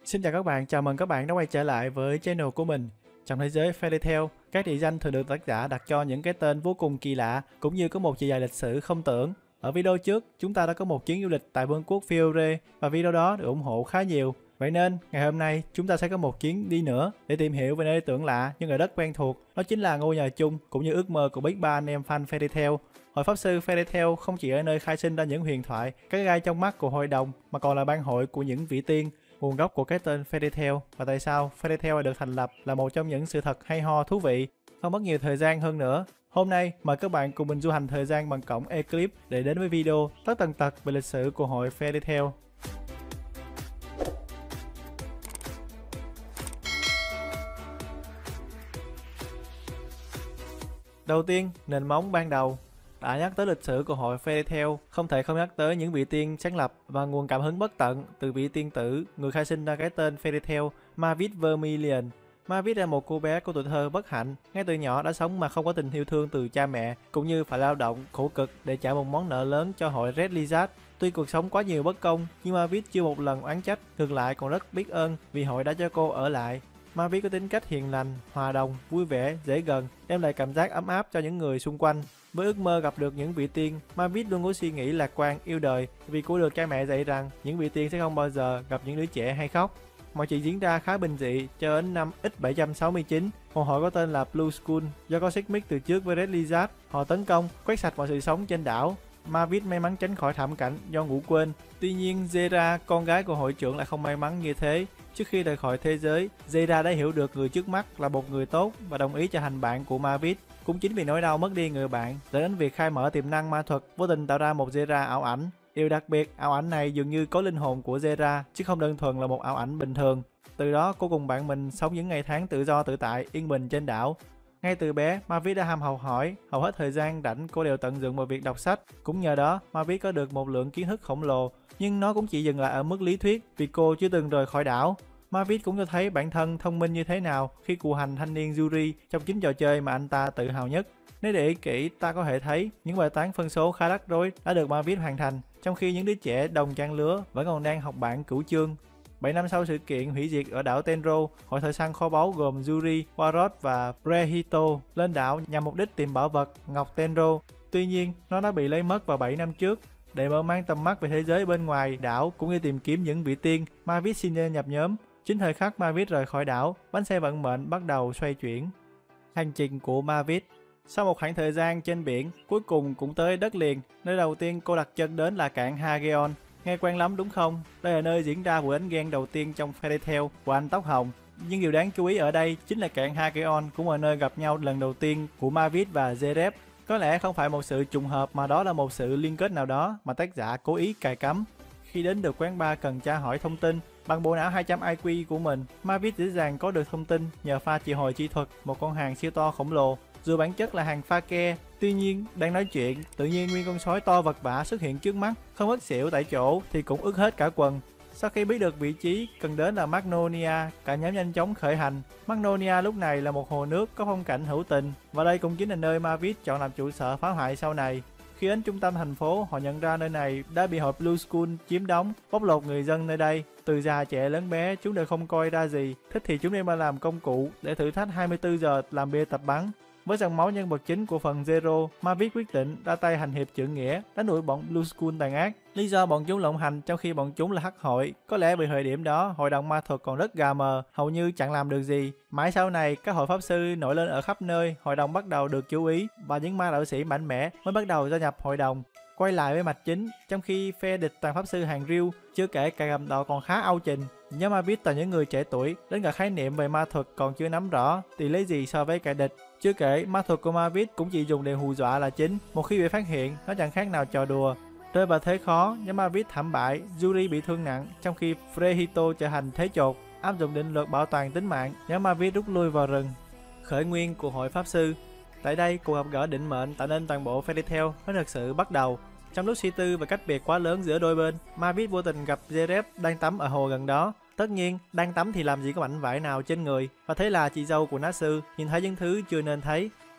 Xin chào các bạn, chào mừng các bạn đã quay trở lại với channel của mình. Trong thế giới Fairy Tail, các địa danh thường được tác giả đặt cho những cái tên vô cùng kỳ lạ, cũng như có một chiều dài lịch sử không tưởng. Ở video trước, chúng ta đã có một chuyến du lịch tại vương quốc Fiore và video đó được ủng hộ khá nhiều. Vậy nên, ngày hôm nay chúng ta sẽ có một chuyến đi nữa để tìm hiểu về nơi tưởng lạ nhưng ở đất quen thuộc. Đó chính là ngôi nhà chung cũng như ước mơ của biết ba anh em fan Fairy Tail. Hội pháp sư Fairy Tail không chỉ ở nơi khai sinh ra những huyền thoại, cái gai trong mắt của hội đồng, mà còn là ban hội của những vị tiên. Nguồn gốc của cái tên Fairy Tail và tại sao Fairy Tail được thành lập là một trong những sự thật hay ho thú vị. Không mất nhiều thời gian hơn nữa, hôm nay mời các bạn cùng mình du hành thời gian bằng cổng Eclipse để đến với video tất tần tật về lịch sử của hội Fairy Tail. Đầu tiên, nền móng ban đầu. Đã nhắc tới lịch sử của hội Fairy Tail, không thể không nhắc tới những vị tiên sáng lập và nguồn cảm hứng bất tận từ vị tiên tử, người khai sinh ra cái tên Fairy Tail, Mavis Vermilion. Mavis là một cô bé có tuổi thơ bất hạnh, ngay từ nhỏ đã sống mà không có tình yêu thương từ cha mẹ, cũng như phải lao động khổ cực để trả một món nợ lớn cho hội Red Lizard. Tuy cuộc sống quá nhiều bất công, nhưng Mavis chưa một lần oán trách, ngược lại còn rất biết ơn vì hội đã cho cô ở lại. Mavis có tính cách hiền lành, hòa đồng, vui vẻ, dễ gần, đem lại cảm giác ấm áp cho những người xung quanh. Với ước mơ gặp được những vị tiên, Mavis luôn có suy nghĩ lạc quan, yêu đời vì cô được cha mẹ dạy rằng những vị tiên sẽ không bao giờ gặp những đứa trẻ hay khóc. Mọi chuyện diễn ra khá bình dị cho đến năm X769, một hội có tên là Blue Skull do có xích mích từ trước với Red Lizard. Họ tấn công, quét sạch mọi sự sống trên đảo. Mavis may mắn tránh khỏi thảm cảnh do ngủ quên. Tuy nhiên, Zera, con gái của hội trưởng lại không may mắn như thế. Trước khi rời khỏi thế giới, Zera đã hiểu được người trước mắt là một người tốt và đồng ý trở thành bạn của Mavis. Cũng chính vì nỗi đau mất đi người bạn dẫn đến việc khai mở tiềm năng ma thuật, vô tình tạo ra một Zera ảo ảnh. Điều đặc biệt, ảo ảnh này dường như có linh hồn của Zera chứ không đơn thuần là một ảo ảnh bình thường. Từ đó, cô cùng bạn mình sống những ngày tháng tự do tự tại, yên bình trên đảo. Ngay từ bé, Mavis đã ham học hỏi, hầu hết thời gian rảnh cô đều tận dụng vào việc đọc sách. Cũng nhờ đó, Mavis có được một lượng kiến thức khổng lồ, nhưng nó cũng chỉ dừng lại ở mức lý thuyết vì cô chưa từng rời khỏi đảo. Mavis cũng cho thấy bản thân thông minh như thế nào khi cù hành thanh niên Yuri trong chính trò chơi mà anh ta tự hào nhất. Nếu để ý kỹ, ta có thể thấy những bài toán phân số khá rắc rối đã được Mavis hoàn thành, trong khi những đứa trẻ đồng trang lứa vẫn còn đang học bản cửu chương. 7 năm sau sự kiện hủy diệt ở đảo Tenro, hội thợ săn kho báu gồm Yuri, Warrod và Brehito lên đảo nhằm mục đích tìm bảo vật Ngọc Tenro. Tuy nhiên, nó đã bị lấy mất vào 7 năm trước. Để mở mang tầm mắt về thế giới bên ngoài đảo cũng như tìm kiếm những vị tiên, Mavis xin gia nhập nhóm. Chính thời khắc Mavis rời khỏi đảo, bánh xe vận mệnh bắt đầu xoay chuyển. Hành trình của Mavis. Sau một khoảng thời gian trên biển, cuối cùng cũng tới đất liền. Nơi đầu tiên cô đặt chân đến là cảng Hageon. Nghe quen lắm đúng không? Đây là nơi diễn ra vụ đánh ghen đầu tiên trong Fairy Tail của anh tóc hồng. Nhưng điều đáng chú ý ở đây chính là cảng Hageon cũng là nơi gặp nhau lần đầu tiên của Mavis và Zeref. Có lẽ không phải một sự trùng hợp mà đó là một sự liên kết nào đó mà tác giả cố ý cài cắm. Khi đến được quán bar cần tra hỏi thông tin, bằng bộ não 200 IQ của mình, Mavis dễ dàng có được thông tin nhờ pha triệu hồi chi thuật một con hàng siêu to khổng lồ. Dù bản chất là hàng pha ke, tuy nhiên đang nói chuyện, tự nhiên nguyên con sói to vật vã xuất hiện trước mắt, không ngất xỉu tại chỗ thì cũng ướt hết cả quần. Sau khi biết được vị trí cần đến là Magnolia, cả nhóm nhanh chóng khởi hành. Magnolia lúc này là một hồ nước có phong cảnh hữu tình và đây cũng chính là nơi Mavis chọn làm trụ sở phá hoại sau này. Khi đến trung tâm thành phố, họ nhận ra nơi này đã bị hội Blue Skull chiếm đóng, bóc lột người dân nơi đây. Từ già trẻ lớn bé, chúng đều không coi ra gì, thích thì chúng đem ra làm công cụ để thử thách 24 giờ làm bia tập bắn. Với dòng máu nhân vật chính của phần Zero, Mavis quyết định ra tay hành hiệp trượng nghĩa, đánh đuổi bọn Blue Skull tàn ác. Lý do bọn chúng lộng hành trong khi bọn chúng là hắc hội, có lẽ vì thời điểm đó hội đồng ma thuật còn rất gà mờ, hầu như chẳng làm được gì. Mãi sau này, các hội pháp sư nổi lên ở khắp nơi, hội đồng bắt đầu được chú ý và những ma đạo sĩ mạnh mẽ mới bắt đầu gia nhập hội đồng. Quay lại với mạch chính, trong khi phe địch toàn pháp sư hàng riêu, chưa kể cả cầm đầu còn khá ao trình. Nhóm Mavis toàn những người trẻ tuổi, đến cả khái niệm về ma thuật còn chưa nắm rõ thì lấy gì so với kẻ địch. Chưa kể, ma thuật của Mavis cũng chỉ dùng để hù dọa là chính, một khi bị phát hiện, nó chẳng khác nào trò đùa. Rơi vào thế khó, nhóm Mavis thảm bại, Yuri bị thương nặng, trong khi Brehito trở thành thế chột. Áp dụng định luật bảo toàn tính mạng, nhóm Mavis rút lui vào rừng. Khởi nguyên của hội pháp sư. Tại đây, cuộc gặp gỡ định mệnh tạo nên toàn bộ Fairy Tail mới thực sự bắt đầu. Trong lúc suy tư và cách biệt quá lớn giữa đôi bên, Mavis vô tình gặp Zeref đang tắm ở hồ gần đó. Tất nhiên, đang tắm thì làm gì có mảnh vải nào trên người, và thế là chị dâu của Natsu nhìn thấy những thứ chưa nên thấy.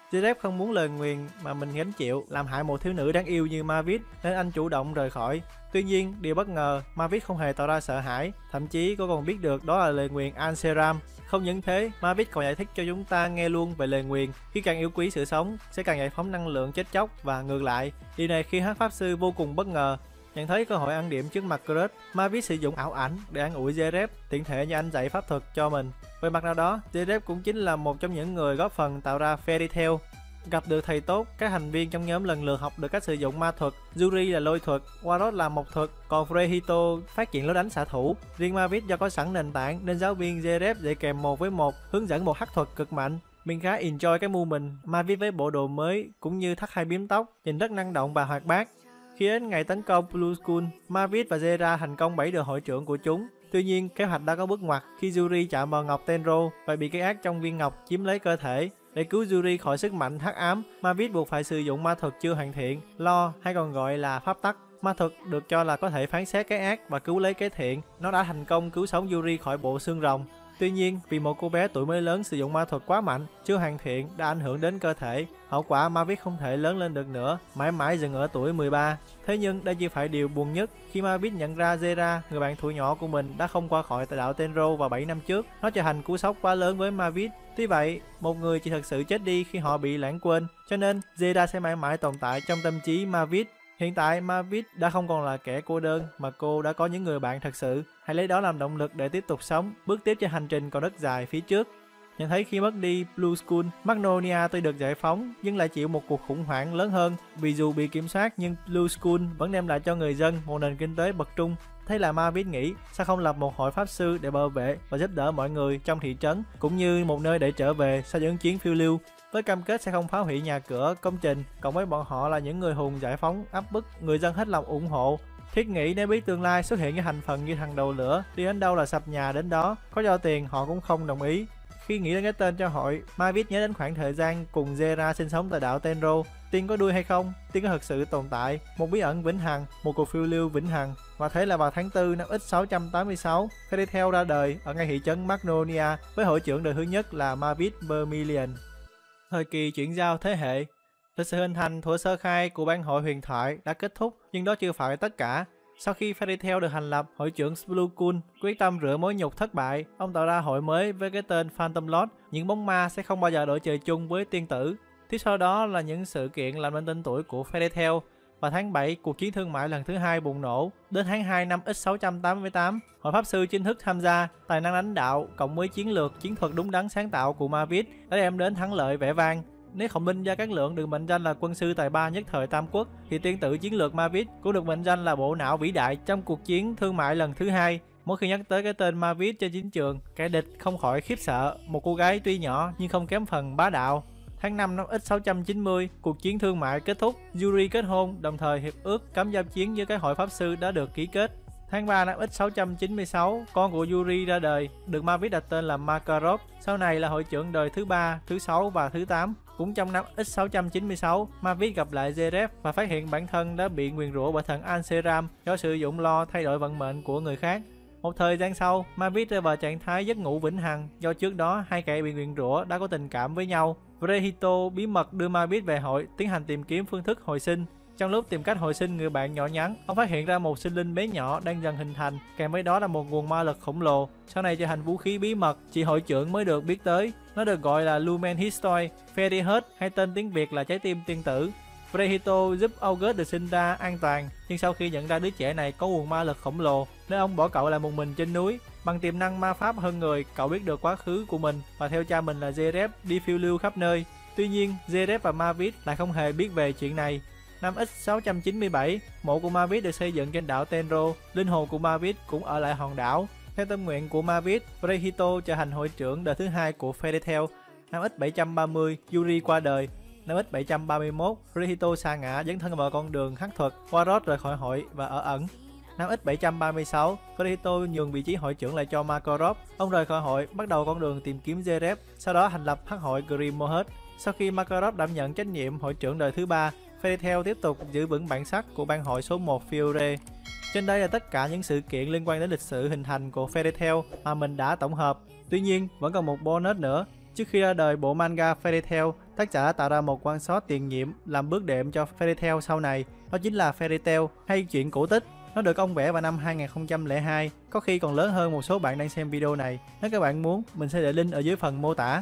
Zeref không muốn lời nguyền mà mình gánh chịu làm hại một thiếu nữ đáng yêu như Mavis, nên anh chủ động rời khỏi. Tuy nhiên, điều bất ngờ, Mavis không hề tỏ ra sợ hãi, thậm chí cô còn biết được đó là lời nguyền Anseram. Không những thế, Mavis còn giải thích cho chúng ta nghe luôn về lời nguyền, khi càng yêu quý sự sống sẽ càng giải phóng năng lượng chết chóc và ngược lại. Điều này khiến hắc pháp sư vô cùng bất ngờ. Nhận thấy cơ hội ăn điểm trước mặt Crush, Mavis sử dụng ảo ảnh để an ủi Zeref, tiện thể như anh dạy pháp thuật cho mình. Về mặt nào đó, Zeref cũng chính là một trong những người góp phần tạo ra Fairy Tail. Gặp được thầy tốt, các thành viên trong nhóm lần lượt học được cách sử dụng ma thuật. Yuri là lôi thuật, Warrod là mộc thuật, còn Frehito phát triển lối đánh xạ thủ. Riêng Mavis do có sẵn nền tảng nên giáo viên Zeref dạy kèm 1 với 1, hướng dẫn một hắc thuật cực mạnh. Mình khá enjoy cái move mình Mavis với bộ đồ mới cũng như thắt hai bím tóc, nhìn rất năng động và hoạt bát. Khi đến ngày tấn công Blue Skull, Mavis và Zera thành công bẫy được hội trưởng của chúng. Tuy nhiên, kế hoạch đã có bước ngoặt khi Yuri chạm vào ngọc Tenro và bị cái ác trong viên ngọc chiếm lấy cơ thể. Để cứu Yuri khỏi sức mạnh hắc ám, Mavis buộc phải sử dụng ma thuật chưa hoàn thiện, Law hay còn gọi là pháp tắc. Ma thuật được cho là có thể phán xét cái ác và cứu lấy cái thiện. Nó đã thành công cứu sống Yuri khỏi bộ xương rồng. Tuy nhiên, vì một cô bé tuổi mới lớn sử dụng ma thuật quá mạnh, chưa hoàn thiện đã ảnh hưởng đến cơ thể. Hậu quả Mavis không thể lớn lên được nữa, mãi mãi dừng ở tuổi 13. Thế nhưng đây chưa phải điều buồn nhất khi Mavis nhận ra Zera, người bạn tuổi nhỏ của mình đã không qua khỏi tại đảo Tenro vào 7 năm trước. Nó trở thành cú sốc quá lớn với Mavis. Tuy vậy, một người chỉ thật sự chết đi khi họ bị lãng quên, cho nên Zera sẽ mãi mãi tồn tại trong tâm trí Mavis. Hiện tại Mavis đã không còn là kẻ cô đơn mà cô đã có những người bạn thật sự. Hãy lấy đó làm động lực để tiếp tục sống, bước tiếp trên hành trình còn rất dài phía trước. Nhận thấy khi mất đi Blue Skull, Magnolia tuy được giải phóng nhưng lại chịu một cuộc khủng hoảng lớn hơn. Vì dù bị kiểm soát nhưng Blue Skull vẫn đem lại cho người dân một nền kinh tế bậc trung. Thế là Mavis nghĩ sao không lập một hội pháp sư để bảo vệ và giúp đỡ mọi người trong thị trấn, cũng như một nơi để trở về sau những chuyến phiêu lưu. Với cam kết sẽ không phá hủy nhà cửa, công trình, cộng với bọn họ là những người hùng giải phóng áp bức, người dân hết lòng ủng hộ. Thiết nghĩ nếu biết tương lai xuất hiện cái thành phần như thằng đầu lửa, đi đến đâu là sập nhà đến đó, có cho tiền họ cũng không đồng ý. Khi nghĩ đến cái tên cho hội, Mavis nhớ đến khoảng thời gian cùng Zera sinh sống tại đảo Tenro. Tiên có đuôi hay không? Tiên có thực sự tồn tại, một bí ẩn vĩnh hằng, một cuộc phiêu lưu vĩnh hằng. Và thế là vào tháng 4 năm X686, Fairy Tail ra đời ở ngay thị trấn Magnolia với hội trưởng đời thứ nhất là Mavis Vermilion. Thời kỳ chuyển giao thế hệ. Lịch sử hình thành thuở sơ khai của bang hội huyền thoại đã kết thúc, nhưng đó chưa phải tất cả. Sau khi Fairy Tail được thành lập, hội trưởng Splunkul quyết tâm rửa mối nhục thất bại. Ông tạo ra hội mới với cái tên Phantom Lord. Những bóng ma sẽ không bao giờ đổi trời chung với tiên tử. Tiếp sau đó là những sự kiện làm nên tên tuổi của Fairy Tail. Vào tháng 7, cuộc chiến thương mại lần thứ 2 bùng nổ. Đến tháng 2 năm X688, hội pháp sư chính thức tham gia. Tài năng lãnh đạo cộng với chiến lược, chiến thuật đúng đắn sáng tạo của Mavis đã đem đến thắng lợi vẻ vang. Nếu Khổng Minh Gia Cát Lượng được mệnh danh là quân sư tài ba nhất thời Tam Quốc, thì tiên tử chiến lược Mavis cũng được mệnh danh là bộ não vĩ đại trong cuộc chiến thương mại lần thứ 2. Mỗi khi nhắc tới cái tên Mavis trên chiến trường, kẻ địch không khỏi khiếp sợ. Một cô gái tuy nhỏ nhưng không kém phần bá đạo. Tháng 5 năm X690, cuộc chiến thương mại kết thúc, Yuri kết hôn, đồng thời hiệp ước cấm giao chiến giữa các hội pháp sư đã được ký kết. Tháng 3 năm X696, con của Yuri ra đời, được Mavis đặt tên là Makarov, sau này là hội trưởng đời thứ 3, thứ 6 và thứ 8. Cũng trong năm X696, Mavis gặp lại Zeref và phát hiện bản thân đã bị nguyền rủa bởi thần Anseram do sử dụng lo thay đổi vận mệnh của người khác. Một thời gian sau, Mavis rơi vào trạng thái giấc ngủ vĩnh hằng do trước đó hai kẻ bị nguyền rủa đã có tình cảm với nhau. Frehito bí mật đưa Mavis về hội tiến hành tìm kiếm phương thức hồi sinh. Trong lúc tìm cách hồi sinh người bạn nhỏ nhắn, ông phát hiện ra một sinh linh bé nhỏ đang dần hình thành, kèm với đó là một nguồn ma lực khổng lồ, sau này trở thành vũ khí bí mật chỉ hội trưởng mới được biết tới. Nó được gọi là Lumen Histoi, Fairy Heart hay tên tiếng Việt là trái tim tiên tử. Frehito giúp August được sinh ra an toàn, nhưng sau khi nhận ra đứa trẻ này có nguồn ma lực khổng lồ, nên ông bỏ cậu lại một mình trên núi. Bằng tiềm năng ma pháp hơn người, cậu biết được quá khứ của mình và theo cha mình là Zeref đi phiêu lưu khắp nơi. Tuy nhiên, Zeref và Mavis lại không hề biết về chuyện này. Năm X697, mộ của Mavis được xây dựng trên đảo Tenro, linh hồn của Mavis cũng ở lại hòn đảo. Theo tâm nguyện của Mavis, Frehito trở thành hội trưởng đời thứ 2 của Fairy Tail. Năm X730, Yuri qua đời. Năm X731, Frehito sa ngã dấn thân vào con đường hắc thuật, Warrod rời khỏi hội và ở ẩn. Năm X736, Frehito nhường vị trí hội trưởng lại cho Makarov. Ông rời khỏi hội, bắt đầu con đường tìm kiếm Zeref, sau đó thành lập hắc hội Grimoire. Sau khi Makarov đảm nhận trách nhiệm hội trưởng đời thứ 3, Fairy Tail tiếp tục giữ vững bản sắc của bang hội số 1 Fiore. Trên đây là tất cả những sự kiện liên quan đến lịch sử hình thành của Fairy Tail mà mình đã tổng hợp. Tuy nhiên, vẫn còn một bonus nữa. Trước khi ra đời bộ manga Fairy Tail, Tác giả tạo ra một one shot tiền nhiệm làm bước đệm cho Fairy Tail sau này, đó chính là Fairy Tail hay chuyện cổ tích. Nó được ông vẽ vào năm 2002, có khi còn lớn hơn một số bạn đang xem video này. Nếu các bạn muốn, mình sẽ để link ở dưới phần mô tả.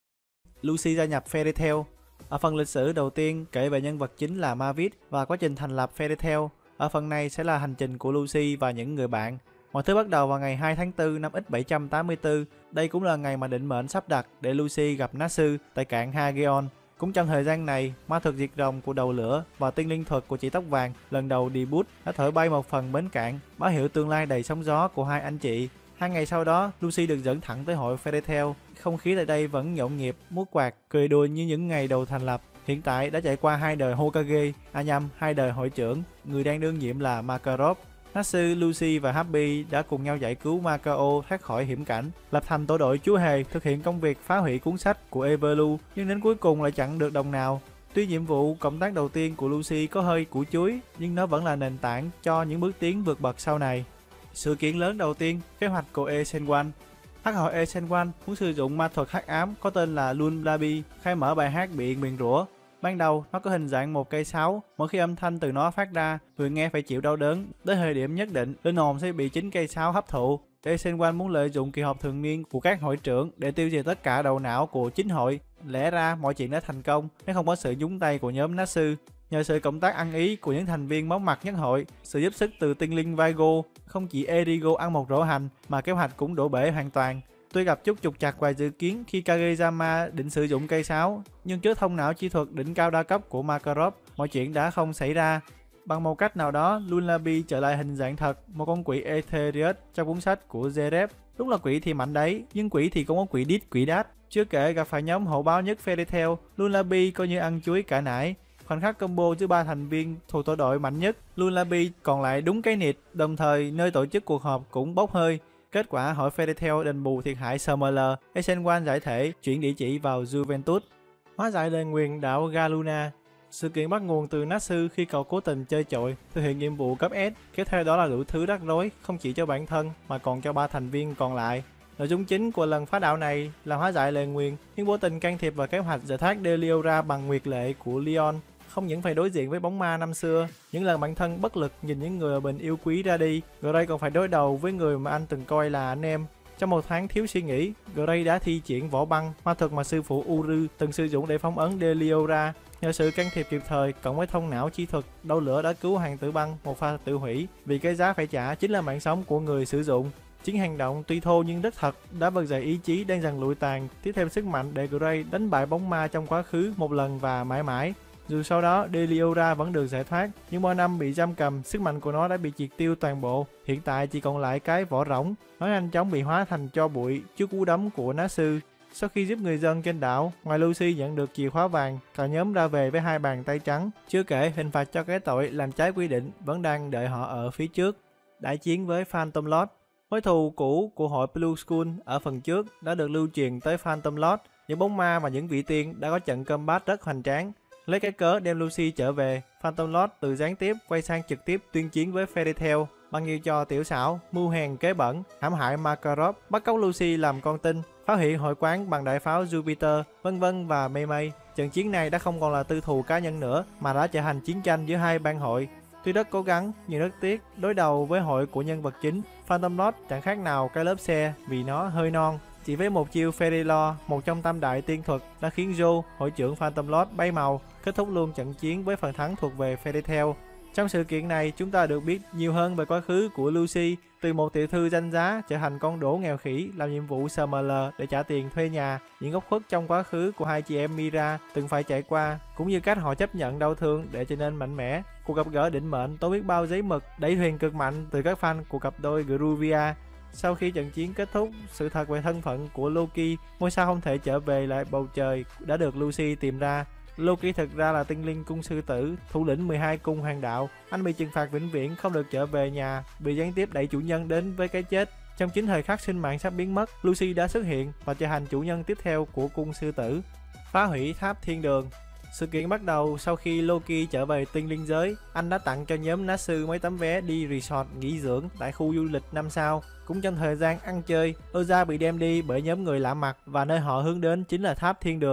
Lucy gia nhập Fairy Tail. Ở phần lịch sử đầu tiên kể về nhân vật chính là Mavis và quá trình thành lập Fairy Tail. Ở phần này sẽ là hành trình của Lucy và những người bạn. Mọi thứ bắt đầu vào ngày 2 tháng 4 năm X784. Đây cũng là ngày mà định mệnh sắp đặt để Lucy gặp Natsu tại cảng Hageon. Cũng trong thời gian này, ma thuật diệt rồng của đầu lửa và tiên linh thuật của chị tóc vàng lần đầu debut đã thổi bay một phần bến cảng, báo hiệu tương lai đầy sóng gió của hai anh chị. 2 ngày sau đó, Lucy được dẫn thẳng tới hội Fairy Tail. Không khí tại đây vẫn nhộn nhịp, múa quạt, cười đùa như những ngày đầu thành lập. Hiện tại đã trải qua 2 đời Hokage, nhầm, 2 đời hội trưởng, người đang đương nhiệm là Makarov. Natsu, Lucy và Happy đã cùng nhau giải cứu Makao thoát khỏi hiểm cảnh, lập thành tổ đội chúa hề thực hiện công việc phá hủy cuốn sách của Everlu, nhưng đến cuối cùng lại chẳng được đồng nào. Tuy nhiệm vụ cộng tác đầu tiên của Lucy có hơi củ chuối, nhưng nó vẫn là nền tảng cho những bước tiến vượt bậc sau này. Sự kiện lớn đầu tiên, kế hoạch của E Senwan. Hắc hội E Senwan muốn sử dụng ma thuật hắc ám có tên là Lunlabi, khai mở bài hát bị nguyền rủa. Ban đầu, nó có hình dạng một cây sáo, mỗi khi âm thanh từ nó phát ra, người nghe phải chịu đau đớn. Tới thời điểm nhất định, linh hồn sẽ bị chính cây sáo hấp thụ. E Senwan muốn lợi dụng kỳ họp thường niên của các hội trưởng để tiêu diệt tất cả đầu não của chính hội. Lẽ ra mọi chuyện đã thành công nếu không có sự nhúng tay của nhóm Natsu. Nhờ sự cộng tác ăn ý của những thành viên máu mặt nhất hội, sự giúp sức từ tinh linh Vigo, không chỉ Erigo ăn một rổ hành mà kế hoạch cũng đổ bể hoàn toàn. Tuy gặp chút trục trặc và dự kiến khi Kageyama định sử dụng cây sáo, nhưng trước thông não chi thuật đỉnh cao đa cấp của Makarov, mọi chuyện đã không xảy ra. Bằng một cách nào đó, Lunlabi trở lại hình dạng thật, một con quỷ Ethereus trong cuốn sách của Zeref. Đúng là quỷ thì mạnh đấy, nhưng quỷ thì cũng có quỷ đít, quỷ đát. Chưa kể gặp phải nhóm hậu báo nhất Fairy Tail, Lunlabi coi như ăn chuối cả nải. Khoảnh khắc combo giữa 3 thành viên thuộc tổ đội mạnh nhất, Lunlabi còn lại đúng cái nịt, đồng thời nơi tổ chức cuộc họp cũng bốc hơi. Kết quả hội Fairy Tail đền bù thiệt hại SML, E Senwan giải thể chuyển địa chỉ vào Juventus. Hóa giải lời nguyền đảo Galuna. Sự kiện bắt nguồn từ Natsu khi cậu cố tình chơi chọi, thực hiện nhiệm vụ cấp S, kéo theo đó là đủ thứ rắc rối không chỉ cho bản thân mà còn cho 3 thành viên còn lại. Nội dung chính của lần phá đảo này là hóa giải lời nguyền, nhưng vô tình can thiệp vào kế hoạch giải thoát Deliora bằng nguyệt lệ của Leon. Không những phải đối diện với bóng ma năm xưa, những lần bản thân bất lực nhìn những người mình yêu quý ra đi, Gray còn phải đối đầu với người mà anh từng coi là anh em. Trong một tháng thiếu suy nghĩ, Gray đã thi triển võ băng, ma thuật mà sư phụ Uru từng sử dụng để phong ấn Deliora. Nhờ sự can thiệp kịp thời cộng với thông não chi thuật, đầu lửa đã cứu hoàng tử băng một pha tự hủy, vì cái giá phải trả chính là mạng sống của người sử dụng. Chính hành động tuy thô nhưng rất thật đã vực dậy ý chí đang dần lụi tàn, tiếp thêm sức mạnh để Gray đánh bại bóng ma trong quá khứ một lần và mãi mãi. Dù sau đó Deliora vẫn được giải thoát, nhưng bao năm bị giam cầm, sức mạnh của nó đã bị triệt tiêu toàn bộ. Hiện tại chỉ còn lại cái vỏ rỗng, nó nhanh chóng bị hóa thành tro bụi trước cú đấm của Natsu. Sau khi giúp người dân trên đảo, ngoài Lucy nhận được chìa khóa vàng, cả nhóm ra về với 2 bàn tay trắng. Chưa kể hình phạt cho cái tội làm trái quy định vẫn đang đợi họ ở phía trước. Đại chiến với Phantom Lord. Mối thù cũ của hội Blue Skull ở phần trước đã được lưu truyền tới Phantom Lord. Những bóng ma và những vị tiên đã có trận combat rất hoành tráng. Lấy cái cớ đem Lucy trở về, Phantom Lord từ gián tiếp quay sang trực tiếp tuyên chiến với Fairy Tail bằng nhiều trò tiểu xảo, mưu hèn kế bẩn, hãm hại Makarov, bắt cóc Lucy làm con tin, phá hủy hội quán bằng đại pháo Jupiter, vân vân và mây mây. Trận chiến này đã không còn là tư thù cá nhân nữa mà đã trở thành chiến tranh giữa hai bang hội. Tuy rất cố gắng nhưng rất tiếc, đối đầu với hội của nhân vật chính, Phantom Lord chẳng khác nào cái lớp xe vì nó hơi non. Chỉ với một chiêu Fairy Law, một trong tam đại tiên thuật đã khiến Joe, hội trưởng Phantom Lord bay màu, kết thúc luôn trận chiến với phần thắng thuộc về Fairy Tail. Trong sự kiện này, chúng ta được biết nhiều hơn về quá khứ của Lucy, từ một tiểu thư danh giá trở thành con đổ nghèo khỉ làm nhiệm vụ SML để trả tiền thuê nhà, những góc khuất trong quá khứ của hai chị em Mira từng phải trải qua, cũng như cách họ chấp nhận đau thương để trở nên mạnh mẽ. Cuộc gặp gỡ định mệnh tốn biết bao giấy mực, đẩy thuyền cực mạnh từ các fan của cặp đôi Gruvia. Sau khi trận chiến kết thúc, sự thật về thân phận của Loki, ngôi sao không thể trở về lại bầu trời, đã được Lucy tìm ra. Loki thực ra là tinh linh cung sư tử, thủ lĩnh 12 cung hoàng đạo. Anh bị trừng phạt vĩnh viễn không được trở về nhà, bị gián tiếp đẩy chủ nhân đến với cái chết. Trong chính thời khắc sinh mạng sắp biến mất, Lucy đã xuất hiện và trở thành chủ nhân tiếp theo của cung sư tử. Phá hủy tháp thiên đường. Sự kiện bắt đầu sau khi Loki trở về tinh linh giới. Anh đã tặng cho nhóm Natsu mấy tấm vé đi resort nghỉ dưỡng tại khu du lịch 5 sao. Cũng trong thời gian ăn chơi, Oza bị đem đi bởi nhóm người lạ mặt và nơi họ hướng đến chính là tháp thiên đường.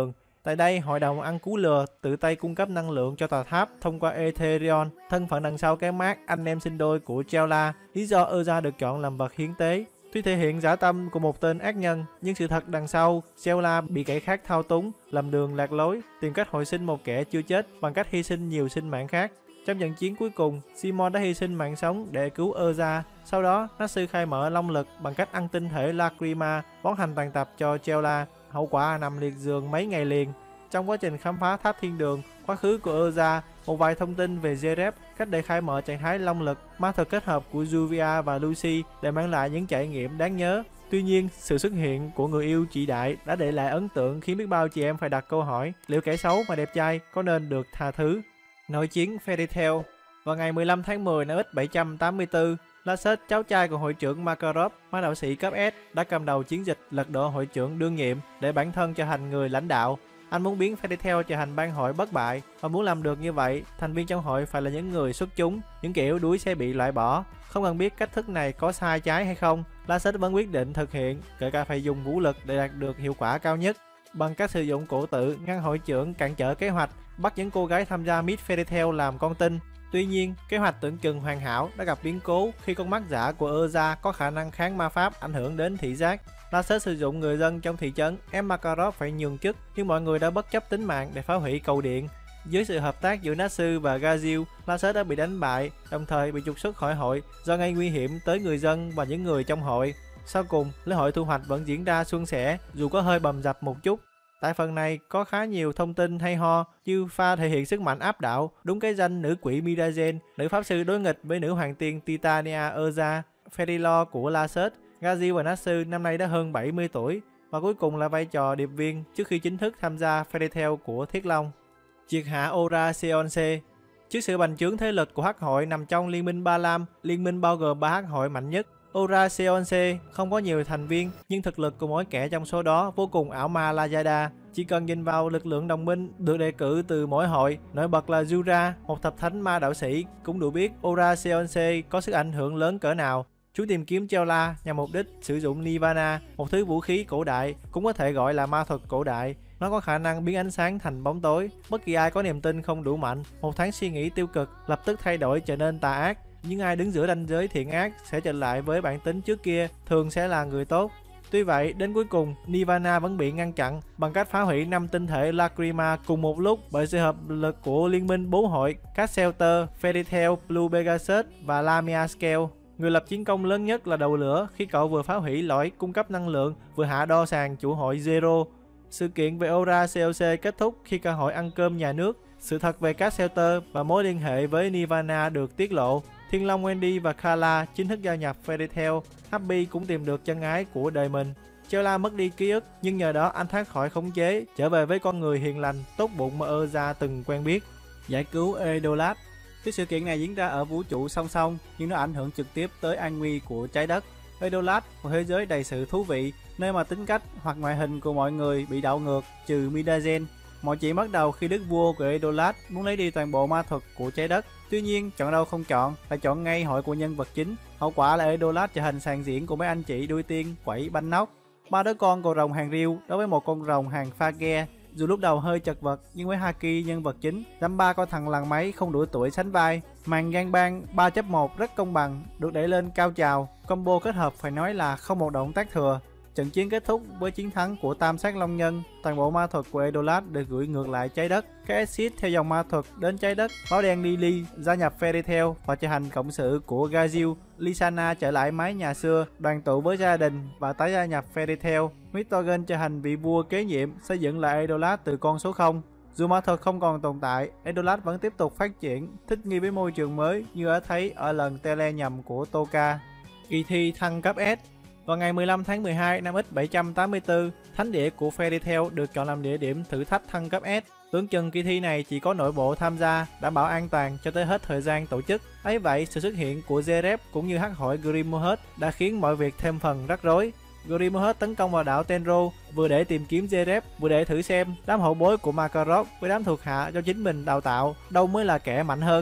Tại đây, hội đồng ăn cú lừa tự tay cung cấp năng lượng cho tòa tháp thông qua Ethereum, thân phận đằng sau cái mác anh em sinh đôi của Chela. Lý do Urza được chọn làm vật hiến tế. Tuy thể hiện dã tâm của một tên ác nhân, nhưng sự thật đằng sau, Chela bị kẻ khác thao túng, lầm đường lạc lối, tìm cách hồi sinh một kẻ chưa chết bằng cách hy sinh nhiều sinh mạng khác. Trong trận chiến cuối cùng, Simon đã hy sinh mạng sống để cứu Urza. Sau đó, Natsu khai mở long lực bằng cách ăn tinh thể Lacrima, bón hành tàn tập cho Chela. Hậu quả nằm liệt giường mấy ngày liền. Trong quá trình khám phá tháp thiên đường, quá khứ của Urza, một vài thông tin về Zeref, cách để khai mở trạng thái long lực, ma thuật kết hợp của Juvia và Lucy để mang lại những trải nghiệm đáng nhớ. Tuy nhiên, sự xuất hiện của người yêu chị Đại đã để lại ấn tượng khiến biết bao chị em phải đặt câu hỏi liệu kẻ xấu mà đẹp trai có nên được tha thứ. Nội chiến Fairy Tail. Vào ngày 15 tháng 10 năm X784, Lasset, cháu trai của hội trưởng Makarov, ma đạo sĩ cấp S, đã cầm đầu chiến dịch lật đổ hội trưởng đương nhiệm để bản thân trở thành người lãnh đạo. Anh muốn biến Fairy Tail trở thành bang hội bất bại, và muốn làm được như vậy, thành viên trong hội phải là những người xuất chúng, những kẻ yếu đuối sẽ bị loại bỏ. Không cần biết cách thức này có sai trái hay không, Lasset vẫn quyết định thực hiện, kể cả phải dùng vũ lực để đạt được hiệu quả cao nhất. Bằng cách sử dụng cổ tự ngăn hội trưởng cản trở kế hoạch, bắt những cô gái tham gia Meet Fairy Tail làm con tin. Tuy nhiên, kế hoạch tưởng chừng hoàn hảo đã gặp biến cố khi con mắt giả của Urza có khả năng kháng ma pháp ảnh hưởng đến thị giác. Lasset sử dụng người dân trong thị trấn ép Makarov phải nhường chức, nhưng mọi người đã bất chấp tính mạng để phá hủy cầu điện. Dưới sự hợp tác giữa Natsu và Gazil, Lasset đã bị đánh bại, đồng thời bị trục xuất khỏi hội do gây nguy hiểm tới người dân và những người trong hội. Sau cùng, lễ hội thu hoạch vẫn diễn ra suôn sẻ, dù có hơi bầm dập một chút. Tại phần này có khá nhiều thông tin hay ho, như pha thể hiện sức mạnh áp đảo, đúng cái danh nữ quỷ Mirazen, nữ pháp sư đối nghịch với nữ hoàng tiên Titania Urza, Ferilor của Lasset. Gazil và Natsu năm nay đã hơn 70 tuổi, và cuối cùng là vai trò điệp viên trước khi chính thức tham gia Fairy Tail của Thiết Long. Triệt hạ Ora Seonse. Trước sự bành trướng thế lực của hắc hội nằm trong Liên minh Ba Lam, liên minh bao gồm 3 hắc hội mạnh nhất. Ora Seonse không có nhiều thành viên, nhưng thực lực của mỗi kẻ trong số đó vô cùng ảo ma Lazada. Chỉ cần nhìn vào lực lượng đồng minh được đề cử từ mỗi hội, nổi bật là Jura, một thập thánh ma đạo sĩ, cũng đủ biết Ora Seonse có sức ảnh hưởng lớn cỡ nào. Chúng tìm kiếm Chela nhằm mục đích sử dụng Nirvana, một thứ vũ khí cổ đại, cũng có thể gọi là ma thuật cổ đại. Nó có khả năng biến ánh sáng thành bóng tối. Bất kỳ ai có niềm tin không đủ mạnh, một thoáng suy nghĩ tiêu cực lập tức thay đổi trở nên tà ác. Những ai đứng giữa ranh giới thiện ác sẽ trở lại với bản tính trước kia, thường sẽ là người tốt. Tuy vậy, đến cuối cùng, Nirvana vẫn bị ngăn chặn bằng cách phá hủy 5 tinh thể Lacrima cùng một lúc bởi sự hợp lực của liên minh 4 hội Cat Shelter, Fairy Tail, Blue Pegasus và Lamia Scale. Người lập chiến công lớn nhất là đầu lửa khi cậu vừa phá hủy lõi cung cấp năng lượng, vừa hạ đo sàn chủ hội Zero. Sự kiện về Ora COC kết thúc khi cả hội ăn cơm nhà nước. Sự thật về Cat Shelter và mối liên hệ với Nirvana được tiết lộ. Thiên Long Wendy và Kala chính thức gia nhập Fairy Tail. Happy cũng tìm được chân ái của đời mình. Chela mất đi ký ức, nhưng nhờ đó anh thoát khỏi khống chế, trở về với con người hiền lành, tốt bụng mà Urza từng quen biết. Giải cứu Edolat. Cái sự kiện này diễn ra ở vũ trụ song song, nhưng nó ảnh hưởng trực tiếp tới an nguy của trái đất. Edolat, một thế giới đầy sự thú vị, nơi mà tính cách hoặc ngoại hình của mọi người bị đảo ngược, trừ Mirazen. Mọi chuyện bắt đầu khi đức vua của Edolat muốn lấy đi toàn bộ ma thuật của trái đất. Tuy nhiên, chọn đâu không chọn, lại chọn ngay hội của nhân vật chính. Hậu quả là Edolat trở thành sàn diễn của mấy anh chị đuôi tiên quẩy banh nóc. Ba đứa con cầu rồng hàng riêu đối với một con rồng hàng pha ghe. Dù lúc đầu hơi chật vật, nhưng với Haki nhân vật chính, dăm ba con thằng lằn máy không đủ tuổi sánh vai. Màn gang bang 3.1 rất công bằng, được đẩy lên cao trào. Combo kết hợp phải nói là không một động tác thừa. Trận chiến kết thúc với chiến thắng của Tam Sát Long Nhân. Toàn bộ ma thuật của Edolat được gửi ngược lại trái đất. Các exit theo dòng ma thuật đến trái đất. Báo đen Lily gia nhập Fairy Tail và trở thành cộng sự của Gazil. Lysana trở lại mái nhà xưa, đoàn tụ với gia đình và tái gia nhập Fairy Tail. Mitogen trở thành vị vua kế nhiệm, xây dựng lại Edolat từ con số 0. Dù ma thuật không còn tồn tại, Edolat vẫn tiếp tục phát triển, thích nghi với môi trường mới như đã thấy ở lần tele nhầm của Toka. Kỳ thi thăng cấp S. Vào ngày 15 tháng 12 năm X784, thánh địa của Fairy Tail được chọn làm địa điểm thử thách thăng cấp S. Tưởng chừng kỳ thi này chỉ có nội bộ tham gia, đảm bảo an toàn cho tới hết thời gian tổ chức. Ấy vậy, sự xuất hiện của Zeref cũng như hắc hội Grimoire đã khiến mọi việc thêm phần rắc rối. Grimoire tấn công vào đảo Tenro, vừa để tìm kiếm Zeref, vừa để thử xem đám hậu bối của Makarov với đám thuộc hạ do chính mình đào tạo đâu mới là kẻ mạnh hơn.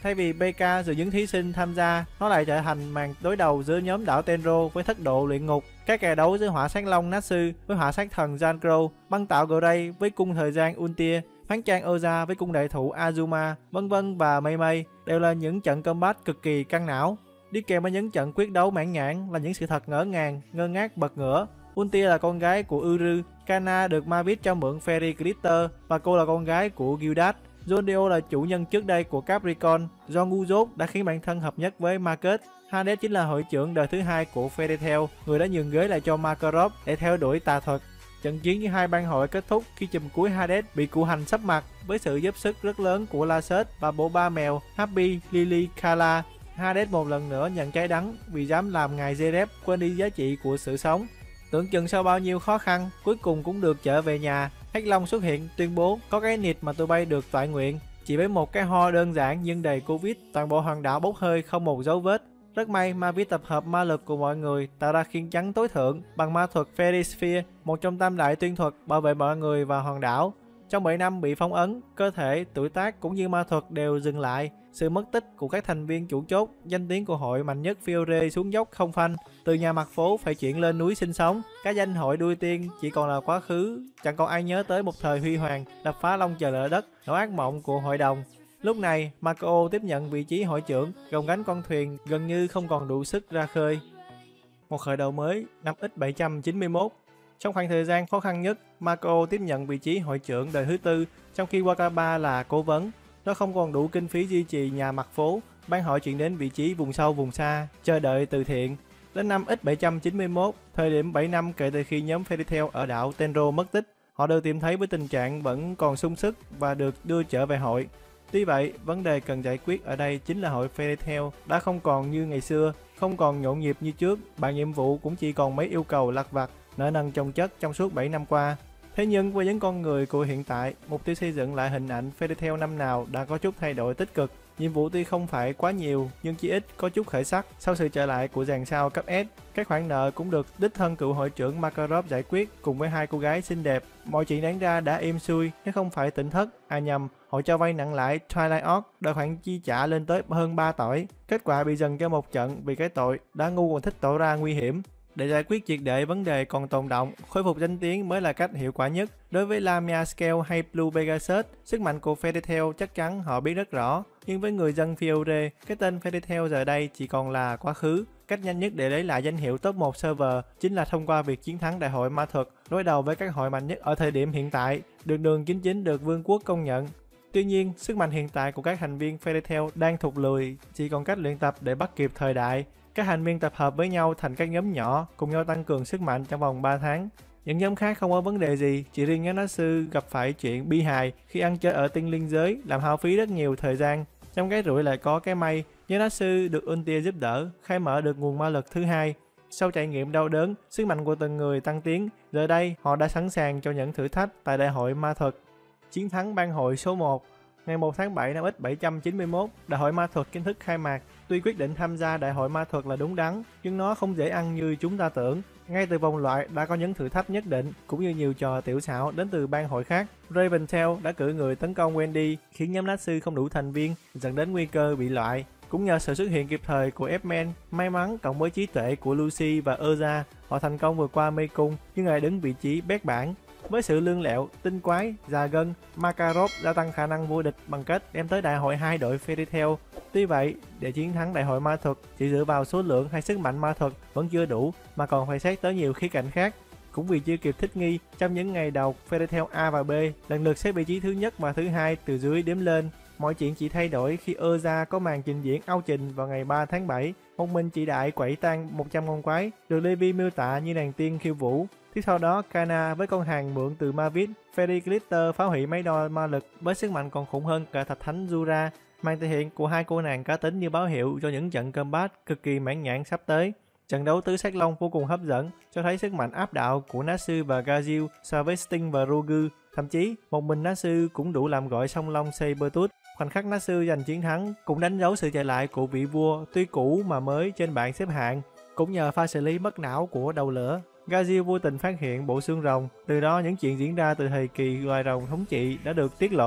Thay vì BK rồi những thí sinh tham gia, nó lại trở thành màn đối đầu giữa nhóm đảo Tenro với thất độ luyện ngục, các kèo đấu giữa hỏa sát long Natsu với hỏa sát thần Jankro, băng tạo Gray với cung thời gian Ultia, phán trang Oza với cung đại thủ Azuma, vân vân và mây mây, đều là những trận combat cực kỳ căng não. Đi kèm với những trận quyết đấu mãn nhãn là những sự thật ngỡ ngàng, ngơ ngác bật ngửa. Ultia là con gái của Uru, Kana được Mavis cho mượn Fairy Glitter và cô là con gái của Gildas. Zondio là chủ nhân trước đây của Capricorn, do ngu dốt đã khiến bản thân hợp nhất với Marcus. Hades chính là hội trưởng đời thứ hai của Fairy Tail, người đã nhường ghế lại cho Makarov để theo đuổi tà thuật. Trận chiến giữa hai bang hội kết thúc khi chùm cuối Hades bị cụ hành sắp mặt với sự giúp sức rất lớn của Lasset và bộ ba mèo Happy, Lily, Kala. Hades một lần nữa nhận trái đắng vì dám làm ngài Zeref quên đi giá trị của sự sống. Tưởng chừng sau bao nhiêu khó khăn, cuối cùng cũng được trở về nhà. Hắc Long xuất hiện tuyên bố có cái nịt mà tụi bay được toại nguyện. Chỉ với một cái ho đơn giản nhưng đầy Covid, toàn bộ hòn đảo bốc hơi không một dấu vết. Rất may Mavis tập hợp ma lực của mọi người tạo ra khiên trắng tối thượng bằng ma thuật Fairy Sphere, một trong tam đại tuyên thuật bảo vệ mọi người và hòn đảo. Trong 7 năm bị phong ấn, cơ thể, tuổi tác cũng như ma thuật đều dừng lại. Sự mất tích của các thành viên chủ chốt, danh tiếng của hội mạnh nhất Fiore xuống dốc không phanh. Từ nhà mặt phố phải chuyển lên núi sinh sống. Cái danh hội đuôi tiên chỉ còn là quá khứ. Chẳng còn ai nhớ tới một thời huy hoàng, đập phá long trời lở đất, nỗi ác mộng của hội đồng. Lúc này, Makao tiếp nhận vị trí hội trưởng, gồng gánh con thuyền gần như không còn đủ sức ra khơi. Một khởi đầu mới, năm X791. Trong khoảng thời gian khó khăn nhất, Makao tiếp nhận vị trí hội trưởng đời thứ tư, trong khi Wakaba là cố vấn. Nó không còn đủ kinh phí duy trì nhà mặt phố, ban hội chuyển đến vị trí vùng sâu vùng xa, chờ đợi từ thiện. Đến năm X791, thời điểm 7 năm kể từ khi nhóm Fairy Tail ở đảo Tenro mất tích, họ được tìm thấy với tình trạng vẫn còn sung sức và được đưa trở về hội. Tuy vậy, vấn đề cần giải quyết ở đây chính là hội Fairy Tail đã không còn như ngày xưa, không còn nhộn nhịp như trước, bản nhiệm vụ cũng chỉ còn mấy yêu cầu lặt vặt, nợ nần chồng chất trong suốt 7 năm qua. Thế nhưng với những con người của hiện tại, mục tiêu xây dựng lại hình ảnh Fairy Tail năm nào đã có chút thay đổi tích cực. Nhiệm vụ tuy không phải quá nhiều, nhưng chỉ ít có chút khởi sắc sau sự trở lại của dàn sao cấp S. Các khoản nợ cũng được đích thân cựu hội trưởng Makarov giải quyết cùng với hai cô gái xinh đẹp. Mọi chuyện đáng ra đã êm xuôi nếu không phải tỉnh thất. Nhầm, hội cho vay nặng lãi Twilight Orc đòi khoản chi trả lên tới hơn 3 tỏi. Kết quả bị dần cho một trận vì cái tội đã ngu còn thích tỏ ra nguy hiểm. Để giải quyết triệt để vấn đề còn tồn động, khôi phục danh tiếng mới là cách hiệu quả nhất. Đối với Lamia Scale hay Blue Pegasus, sức mạnh của Fairy Tail chắc chắn họ biết rất rõ. Nhưng với người dân Fiore, cái tên Fairy Tail giờ đây chỉ còn là quá khứ. Cách nhanh nhất để lấy lại danh hiệu top 1 server chính là thông qua việc chiến thắng đại hội ma thuật, đối đầu với các hội mạnh nhất ở thời điểm hiện tại, đường 99 được vương quốc công nhận. Tuy nhiên, sức mạnh hiện tại của các thành viên Fairy Tail đang thụt lùi, chỉ còn cách luyện tập để bắt kịp thời đại. Các thành viên tập hợp với nhau thành các nhóm nhỏ, cùng nhau tăng cường sức mạnh trong vòng 3 tháng. Những nhóm khác không có vấn đề gì, chỉ riêng nhóm Natsu gặp phải chuyện bi hài khi ăn chơi ở tinh linh giới, làm hao phí rất nhiều thời gian. Trong cái rủi lại có cái may, nhóm Natsu được Ultia giúp đỡ, khai mở được nguồn ma lực thứ hai. Sau trải nghiệm đau đớn, sức mạnh của từng người tăng tiến, giờ đây họ đã sẵn sàng cho những thử thách tại đại hội ma thuật. Chiến thắng ban hội số 1. Ngày 1 tháng 7 năm X791, đại hội ma thuật chính thức khai mạc. Tuy quyết định tham gia đại hội ma thuật là đúng đắn, nhưng nó không dễ ăn như chúng ta tưởng. Ngay từ vòng loại đã có những thử thách nhất định, cũng như nhiều trò tiểu xảo đến từ ban hội khác. Raventail đã cử người tấn công Wendy, khiến nhóm Natsu không đủ thành viên, dẫn đến nguy cơ bị loại. Cũng nhờ sự xuất hiện kịp thời của F-Man, may mắn cộng với trí tuệ của Lucy và Urza, họ thành công vượt qua mê cung, nhưng lại đứng vị trí bét bảng. Với sự lương lẹo, tinh quái, già gân, Makarov gia tăng khả năng vô địch bằng cách đem tới đại hội 2 đội Fairy Tail. Tuy vậy, để chiến thắng đại hội ma thuật, chỉ dựa vào số lượng hay sức mạnh ma thuật vẫn chưa đủ, mà còn phải xét tới nhiều khía cạnh khác. Cũng vì chưa kịp thích nghi, trong những ngày đầu, Fairy Tail A và B lần lượt xếp vị trí thứ nhất và thứ hai từ dưới đếm lên. Mọi chuyện chỉ thay đổi khi Urza có màn trình diễn ao trình vào ngày 3 tháng 7. Một mình chị đại quẩy tan 100 con quái, được Levi miêu tả như nàng tiên khiêu vũ. Tiếp sau đó, Kana với con hàng mượn từ Mavis, Fairy Glitter phá hủy máy đo ma lực với sức mạnh còn khủng hơn cả thạch thánh Jura. Màn thể hiện của hai cô nàng cá tính như báo hiệu cho những trận combat cực kỳ mãn nhãn sắp tới. Trận đấu tứ sát long vô cùng hấp dẫn, cho thấy sức mạnh áp đảo của Natsu và Gazil so với Sting và Rogu. Thậm chí, một mình Natsu cũng đủ làm gọi song long Sabertooth. Khoảnh khắc Natsu giành chiến thắng cũng đánh dấu sự trở lại của vị vua tuy cũ mà mới trên bảng xếp hạng. Cũng nhờ pha xử lý mất não của đầu lửa, Gazil vô tình phát hiện bộ xương rồng, từ đó những chuyện diễn ra từ thời kỳ loài rồng thống trị đã được tiết lộ.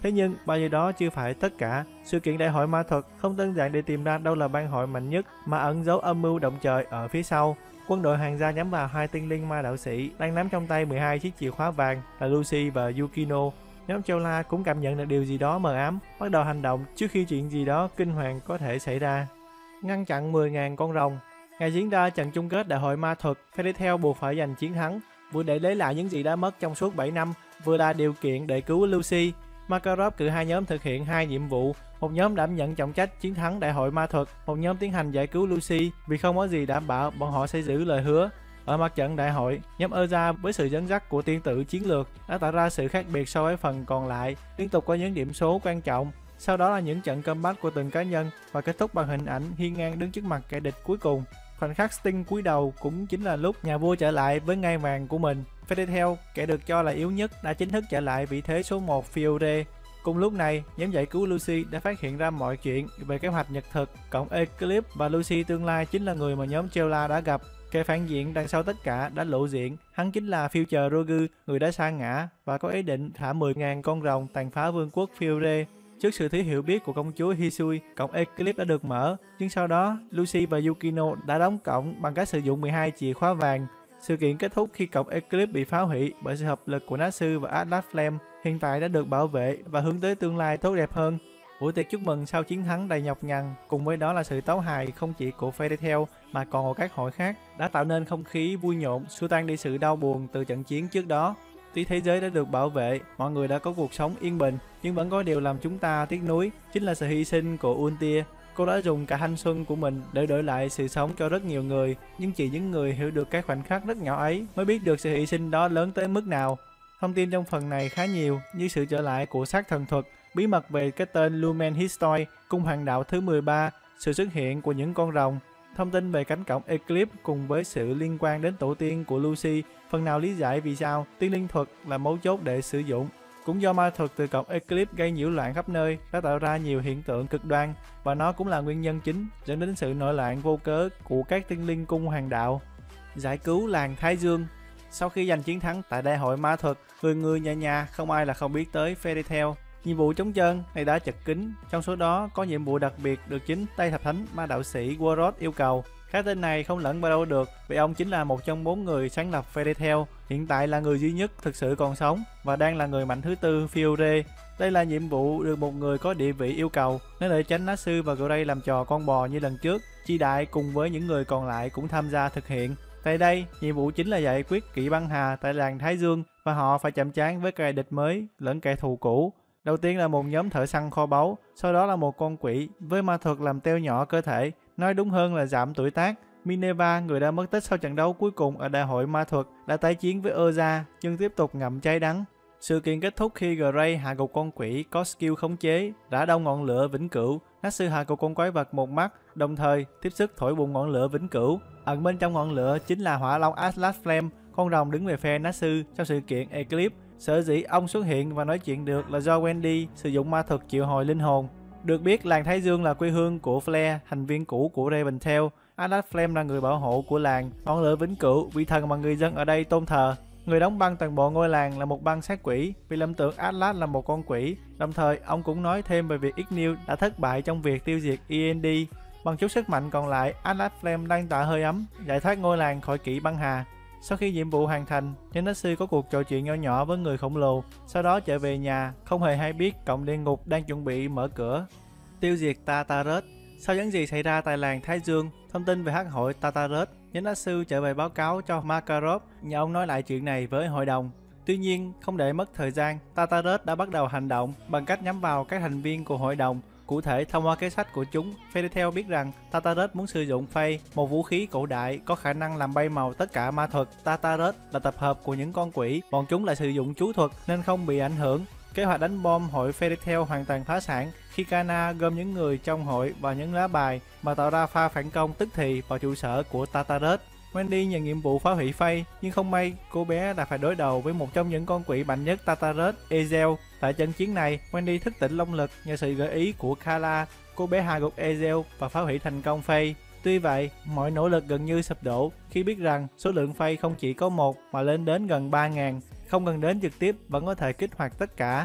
Thế nhưng bao nhiêu đó chưa phải tất cả. Sự kiện đại hội ma thuật không đơn giản để tìm ra đâu là bang hội mạnh nhất, mà ẩn giấu âm mưu động trời ở phía sau. Quân đội hoàng gia nhắm vào hai tinh linh ma đạo sĩ đang nắm trong tay 12 chiếc chìa khóa vàng là Lucy và Yukino. Nhóm Chola cũng cảm nhận được điều gì đó mờ ám, bắt đầu hành động trước khi chuyện gì đó kinh hoàng có thể xảy ra. Ngăn chặn 10.000 con rồng. Ngày diễn ra trận chung kết đại hội ma thuật, Fairy Tail buộc phải giành chiến thắng, vừa để lấy lại những gì đã mất trong suốt 7 năm, vừa là điều kiện để cứu Lucy. Makarov cử hai nhóm thực hiện hai nhiệm vụ, một nhóm đảm nhận trọng trách chiến thắng đại hội ma thuật, một nhóm tiến hành giải cứu Lucy, vì không có gì đảm bảo bọn họ sẽ giữ lời hứa. Ở mặt trận đại hội, nhóm Erza với sự dẫn dắt của tiên tử chiến lược đã tạo ra sự khác biệt so với phần còn lại, liên tục có những điểm số quan trọng. Sau đó là những trận combat của từng cá nhân và kết thúc bằng hình ảnh hiên ngang đứng trước mặt kẻ địch cuối cùng. Khoảnh khắc Sting cúi đầu cũng chính là lúc nhà vua trở lại với ngai vàng của mình. Fairy Tail, kẻ được cho là yếu nhất, đã chính thức trở lại vị thế số 1 Fiore. Cùng lúc này, nhóm giải cứu Lucy đã phát hiện ra mọi chuyện về kế hoạch nhật thực, cộng Eclipse và Lucy tương lai chính là người mà nhóm Chola đã gặp. Kẻ phản diện đằng sau tất cả đã lộ diện, hắn chính là Future Rogu, người đã sa ngã và có ý định thả 10.000 con rồng tàn phá vương quốc Fiore. Trước sự thiếu hiểu biết của công chúa Hisui, cổng Eclipse đã được mở, nhưng sau đó Lucy và Yukino đã đóng cổng bằng cách sử dụng 12 chìa khóa vàng. Sự kiện kết thúc khi cổng Eclipse bị phá hủy bởi sự hợp lực của Natsu và Atlas Flame, hiện tại đã được bảo vệ và hướng tới tương lai tốt đẹp hơn. Buổi tiệc chúc mừng sau chiến thắng đầy nhọc nhằn, cùng với đó là sự tấu hài không chỉ của Fairy Tail mà còn của các hội khác, đã tạo nên không khí vui nhộn, xua tan đi sự đau buồn từ trận chiến trước đó. Tuy thế giới đã được bảo vệ, mọi người đã có cuộc sống yên bình, nhưng vẫn có điều làm chúng ta tiếc nuối, chính là sự hy sinh của Ultia. Cô đã dùng cả thanh xuân của mình để đổi lại sự sống cho rất nhiều người, nhưng chỉ những người hiểu được cái khoảnh khắc rất nhỏ ấy mới biết được sự hy sinh đó lớn tới mức nào. Thông tin trong phần này khá nhiều, như sự trở lại của xác thần thuật, bí mật về cái tên Lumen History, cung hoàng đạo thứ 13, sự xuất hiện của những con rồng, thông tin về cánh cổng Eclipse cùng với sự liên quan đến tổ tiên của Lucy, phần nào lý giải vì sao tiên linh thuật là mấu chốt để sử dụng. Cũng do ma thuật từ cổng Eclipse gây nhiễu loạn khắp nơi đã tạo ra nhiều hiện tượng cực đoan, và nó cũng là nguyên nhân chính dẫn đến sự nổi loạn vô cớ của các tiên linh cung hoàng đạo. Giải cứu làng Thái Dương. Sau khi giành chiến thắng tại đại hội ma thuật, người người nhà nhà không ai là không biết tới Fairy Tail. Nhiệm vụ chống chân này đã chật kín, trong số đó có nhiệm vụ đặc biệt được chính tay thập thánh ma đạo sĩ Warrod yêu cầu. Cái tên này không lẫn vào đâu được, vì ông chính là một trong 4 người sáng lập Fairy Tail, hiện tại là người duy nhất thực sự còn sống và đang là người mạnh thứ tư Fiore. Đây là nhiệm vụ được một người có địa vị yêu cầu, nếu để tránh Natsu và Gray làm trò con bò như lần trước. Chi Đại cùng với những người còn lại cũng tham gia thực hiện. Tại đây, nhiệm vụ chính là giải quyết kỵ băng hà tại làng Thái Dương, và họ phải chạm trán với kẻ địch mới lẫn kẻ thù cũ. Đầu tiên là một nhóm thợ săn kho báu, sau đó là một con quỷ với ma thuật làm teo nhỏ cơ thể, nói đúng hơn là giảm tuổi tác. Minerva, người đã mất tích sau trận đấu cuối cùng ở đại hội ma thuật, đã tái chiến với Erza nhưng tiếp tục ngậm cháy đắng. Sự kiện kết thúc khi Gray hạ gục con quỷ có skill khống chế, rã đông ngọn lửa vĩnh cửu. Natsu hạ gục con quái vật một mắt, đồng thời tiếp sức thổi bùng ngọn lửa vĩnh cửu. Ẩn bên trong ngọn lửa chính là hỏa long Atlas Flame, con rồng đứng về phe Natsu trong sự kiện Eclipse. Sở dĩ ông xuất hiện và nói chuyện được là do Wendy sử dụng ma thuật triệu hồi linh hồn. Được biết, làng Thái Dương là quê hương của Flare, thành viên cũ của Raventail. Atlas Flame là người bảo hộ của làng, ngọn lửa vĩnh cửu, vị thần mà người dân ở đây tôn thờ. Người đóng băng toàn bộ ngôi làng là một băng sát quỷ, vì lầm tưởng Atlas là một con quỷ. Đồng thời, ông cũng nói thêm về việc Ignil đã thất bại trong việc tiêu diệt END. Bằng chút sức mạnh còn lại, Atlas Flame đang tỏa hơi ấm, giải thoát ngôi làng khỏi kỵ băng hà. Sau khi nhiệm vụ hoàn thành, nhóm Natsu có cuộc trò chuyện nhỏ nhỏ với người khổng lồ, sau đó trở về nhà, không hề hay biết cổng địa ngục đang chuẩn bị mở cửa. Tiêu diệt Tartarus. Sau những gì xảy ra tại làng Thái Dương, thông tin về hắc hội Tartarus, nhóm Natsu trở về báo cáo cho Makarov, nhờ ông nói lại chuyện này với hội đồng. Tuy nhiên, không để mất thời gian, Tartarus đã bắt đầu hành động bằng cách nhắm vào các thành viên của hội đồng. Cụ thể, thông qua kế sách của chúng, Fairy Tail biết rằng Tartarus muốn sử dụng Fae, một vũ khí cổ đại có khả năng làm bay màu tất cả ma thuật. Tartarus là tập hợp của những con quỷ, bọn chúng lại sử dụng chú thuật nên không bị ảnh hưởng. Kế hoạch đánh bom hội Fairy Tail hoàn toàn phá sản khi Kana gom những người trong hội và những lá bài mà tạo ra pha phản công tức thì vào trụ sở của Tartarus. Wendy nhận nhiệm vụ phá hủy Fae, nhưng không may cô bé đã phải đối đầu với một trong những con quỷ mạnh nhất Tartarus, Ezel. Tại trận chiến này, Wendy thức tỉnh long lực nhờ sự gợi ý của Kala. Cô bé hạ gục Ezel và phá hủy thành công Fae. Tuy vậy, mọi nỗ lực gần như sụp đổ khi biết rằng số lượng Fae không chỉ có một mà lên đến gần 3.000. Không cần đến trực tiếp vẫn có thể kích hoạt tất cả.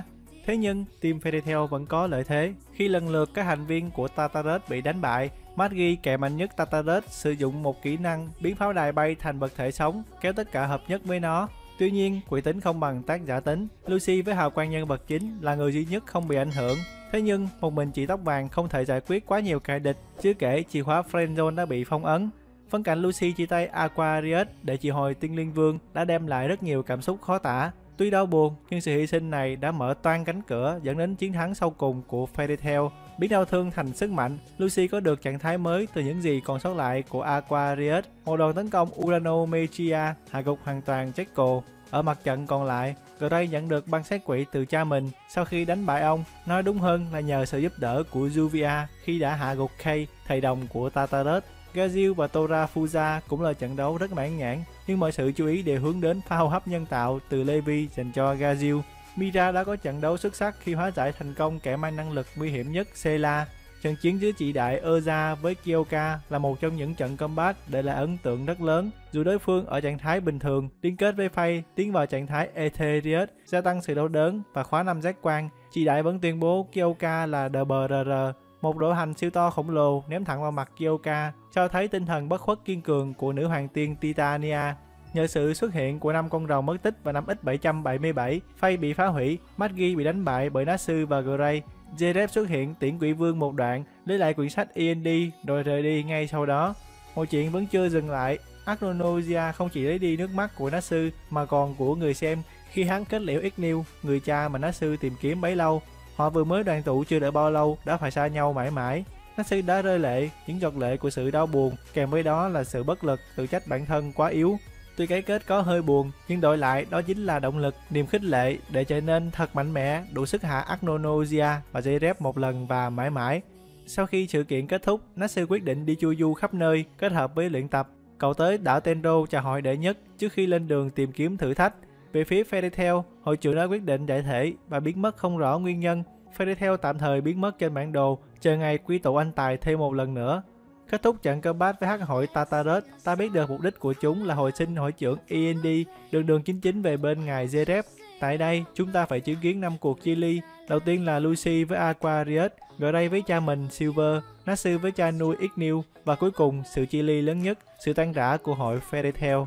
Thế nhưng, team Fairy Tail vẫn có lợi thế. Khi lần lượt các thành viên của Tartarus bị đánh bại, Magi, kẻ mạnh nhất Tartarus, sử dụng một kỹ năng biến pháo đài bay thành vật thể sống, kéo tất cả hợp nhất với nó. Tuy nhiên, quỷ tính không bằng tác giả tính. Lucy với hào quang nhân vật chính là người duy nhất không bị ảnh hưởng. Thế nhưng, một mình chị tóc vàng không thể giải quyết quá nhiều kẻ địch, chưa kể chìa khóa Friendzone đã bị phong ấn. Phân cảnh Lucy chia tay Aquarius để triệu hồi Tiên Liên Vương đã đem lại rất nhiều cảm xúc khó tả. Tuy đau buồn, nhưng sự hy sinh này đã mở toang cánh cửa dẫn đến chiến thắng sau cùng của Fairy Tail. Biến đau thương thành sức mạnh, Lucy có được trạng thái mới từ những gì còn sót lại của Aquarius. Một đòn tấn công Urano Magia hạ gục hoàn toàn Jekyll. Ở mặt trận còn lại, Gray nhận được băng sát quỷ từ cha mình sau khi đánh bại ông. Nói đúng hơn là nhờ sự giúp đỡ của Juvia khi đã hạ gục Kay, thầy đồng của Tartarus. Gazil và Tora Fuza cũng là trận đấu rất mãn nhãn, nhưng mọi sự chú ý đều hướng đến pha hô hấp nhân tạo từ Levi dành cho Gazil. Mira đã có trận đấu xuất sắc khi hóa giải thành công kẻ mang năng lực nguy hiểm nhất Sela. Trận chiến giữa chị đại Erza với Kyoka là một trong những trận combat để lại ấn tượng rất lớn. Dù đối phương ở trạng thái bình thường, liên kết với Faye tiến vào trạng thái Ethereus, gia tăng sự đau đớn và khóa 5 giác quan, chị đại vẫn tuyên bố Kyoka là DBRR. Một đổ hành siêu to khổng lồ ném thẳng vào mặt Kyoka, cho thấy tinh thần bất khuất kiên cường của nữ hoàng tiên Titania. Nhờ sự xuất hiện của 5 con rồng mất tích và 5X777, Faye bị phá hủy, Magi bị đánh bại bởi Natsu và Gray. Zeref xuất hiện tiễn quỷ vương một đoạn, lấy lại quyển sách END rồi rời đi ngay sau đó. Mọi chuyện vẫn chưa dừng lại, Agnosia không chỉ lấy đi nước mắt của Natsu mà còn của người xem khi hắn kết liễu Ignil, người cha mà Natsu tìm kiếm bấy lâu. Họ vừa mới đoàn tụ chưa đợi bao lâu đã phải xa nhau mãi mãi. Natsu đã rơi lệ, những giọt lệ của sự đau buồn, kèm với đó là sự bất lực, tự trách bản thân quá yếu. Tuy cái kết có hơi buồn, nhưng đổi lại đó chính là động lực, niềm khích lệ để trở nên thật mạnh mẽ, đủ sức hạ Agnosia và Zeref một lần và mãi mãi. Sau khi sự kiện kết thúc, Natsu quyết định đi chu du khắp nơi, kết hợp với luyện tập. Cậu tới đảo Tenro chào hỏi đệ nhất trước khi lên đường tìm kiếm thử thách. Về phía Fairy Tail, hội trưởng đã quyết định giải thể và biến mất không rõ nguyên nhân. Fairy Tail tạm thời biến mất trên bản đồ, chờ ngày quy tụ anh tài thêm một lần nữa. Kết thúc trận combat với hắc hội Tartarus, ta biết được mục đích của chúng là hồi sinh hội trưởng END, đường 99 về bên ngài Zeref. Tại đây, chúng ta phải chứng kiến 5 cuộc chia ly. Đầu tiên là Lucy với Aquarius, Gray với cha mình Silver, Natsu với cha nuôi Ignil và cuối cùng sự chia ly lớn nhất, sự tan rã của hội Fairy Tail.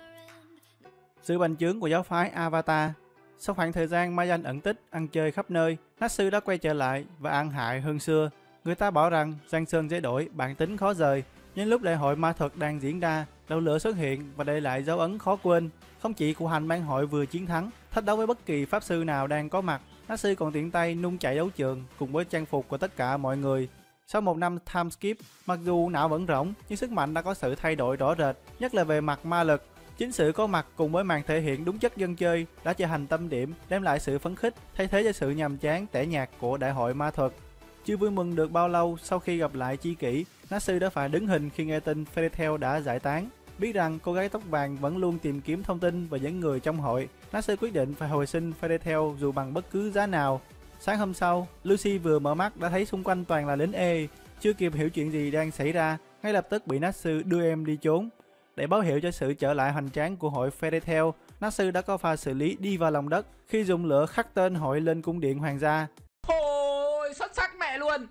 Sự bành trướng của giáo phái Avatar. Sau khoảng thời gian ma danh ẩn tích, ăn chơi khắp nơi, Natsu đã quay trở lại và ăn hại hơn xưa. Người ta bảo rằng Giang Sơn dễ đổi, bản tính khó rời. Nhưng lúc đại hội ma thuật đang diễn ra, đầu lửa xuất hiện và để lại dấu ấn khó quên. Không chỉ của hành ban hội vừa chiến thắng, thách đấu với bất kỳ pháp sư nào đang có mặt, Natsu còn tiện tay nung chạy đấu trường cùng với trang phục của tất cả mọi người. Sau một năm time skip, mặc dù não vẫn rỗng, nhưng sức mạnh đã có sự thay đổi rõ rệt, nhất là về mặt ma lực. Chính sự có mặt cùng với màn thể hiện đúng chất dân chơi đã trở thành tâm điểm, đem lại sự phấn khích, thay thế cho sự nhàm chán tẻ nhạt của đại hội ma thuật. Chưa vui mừng được bao lâu sau khi gặp lại tri kỷ, Natsu đã phải đứng hình khi nghe tin Fairy Tail đã giải tán. Biết rằng cô gái tóc vàng vẫn luôn tìm kiếm thông tin về những người trong hội, Natsu quyết định phải hồi sinh Fairy Tail dù bằng bất cứ giá nào. Sáng hôm sau, Lucy vừa mở mắt đã thấy xung quanh toàn là lính E. Chưa kịp hiểu chuyện gì đang xảy ra, ngay lập tức bị Natsu đưa em đi trốn. Để báo hiệu cho sự trở lại hoành tráng của hội Fairy Tail, Natsu đã có pha xử lý đi vào lòng đất khi dùng lửa khắc tên hội lên cung điện hoàng gia. Ôi, xuất sắc mẹ luôn.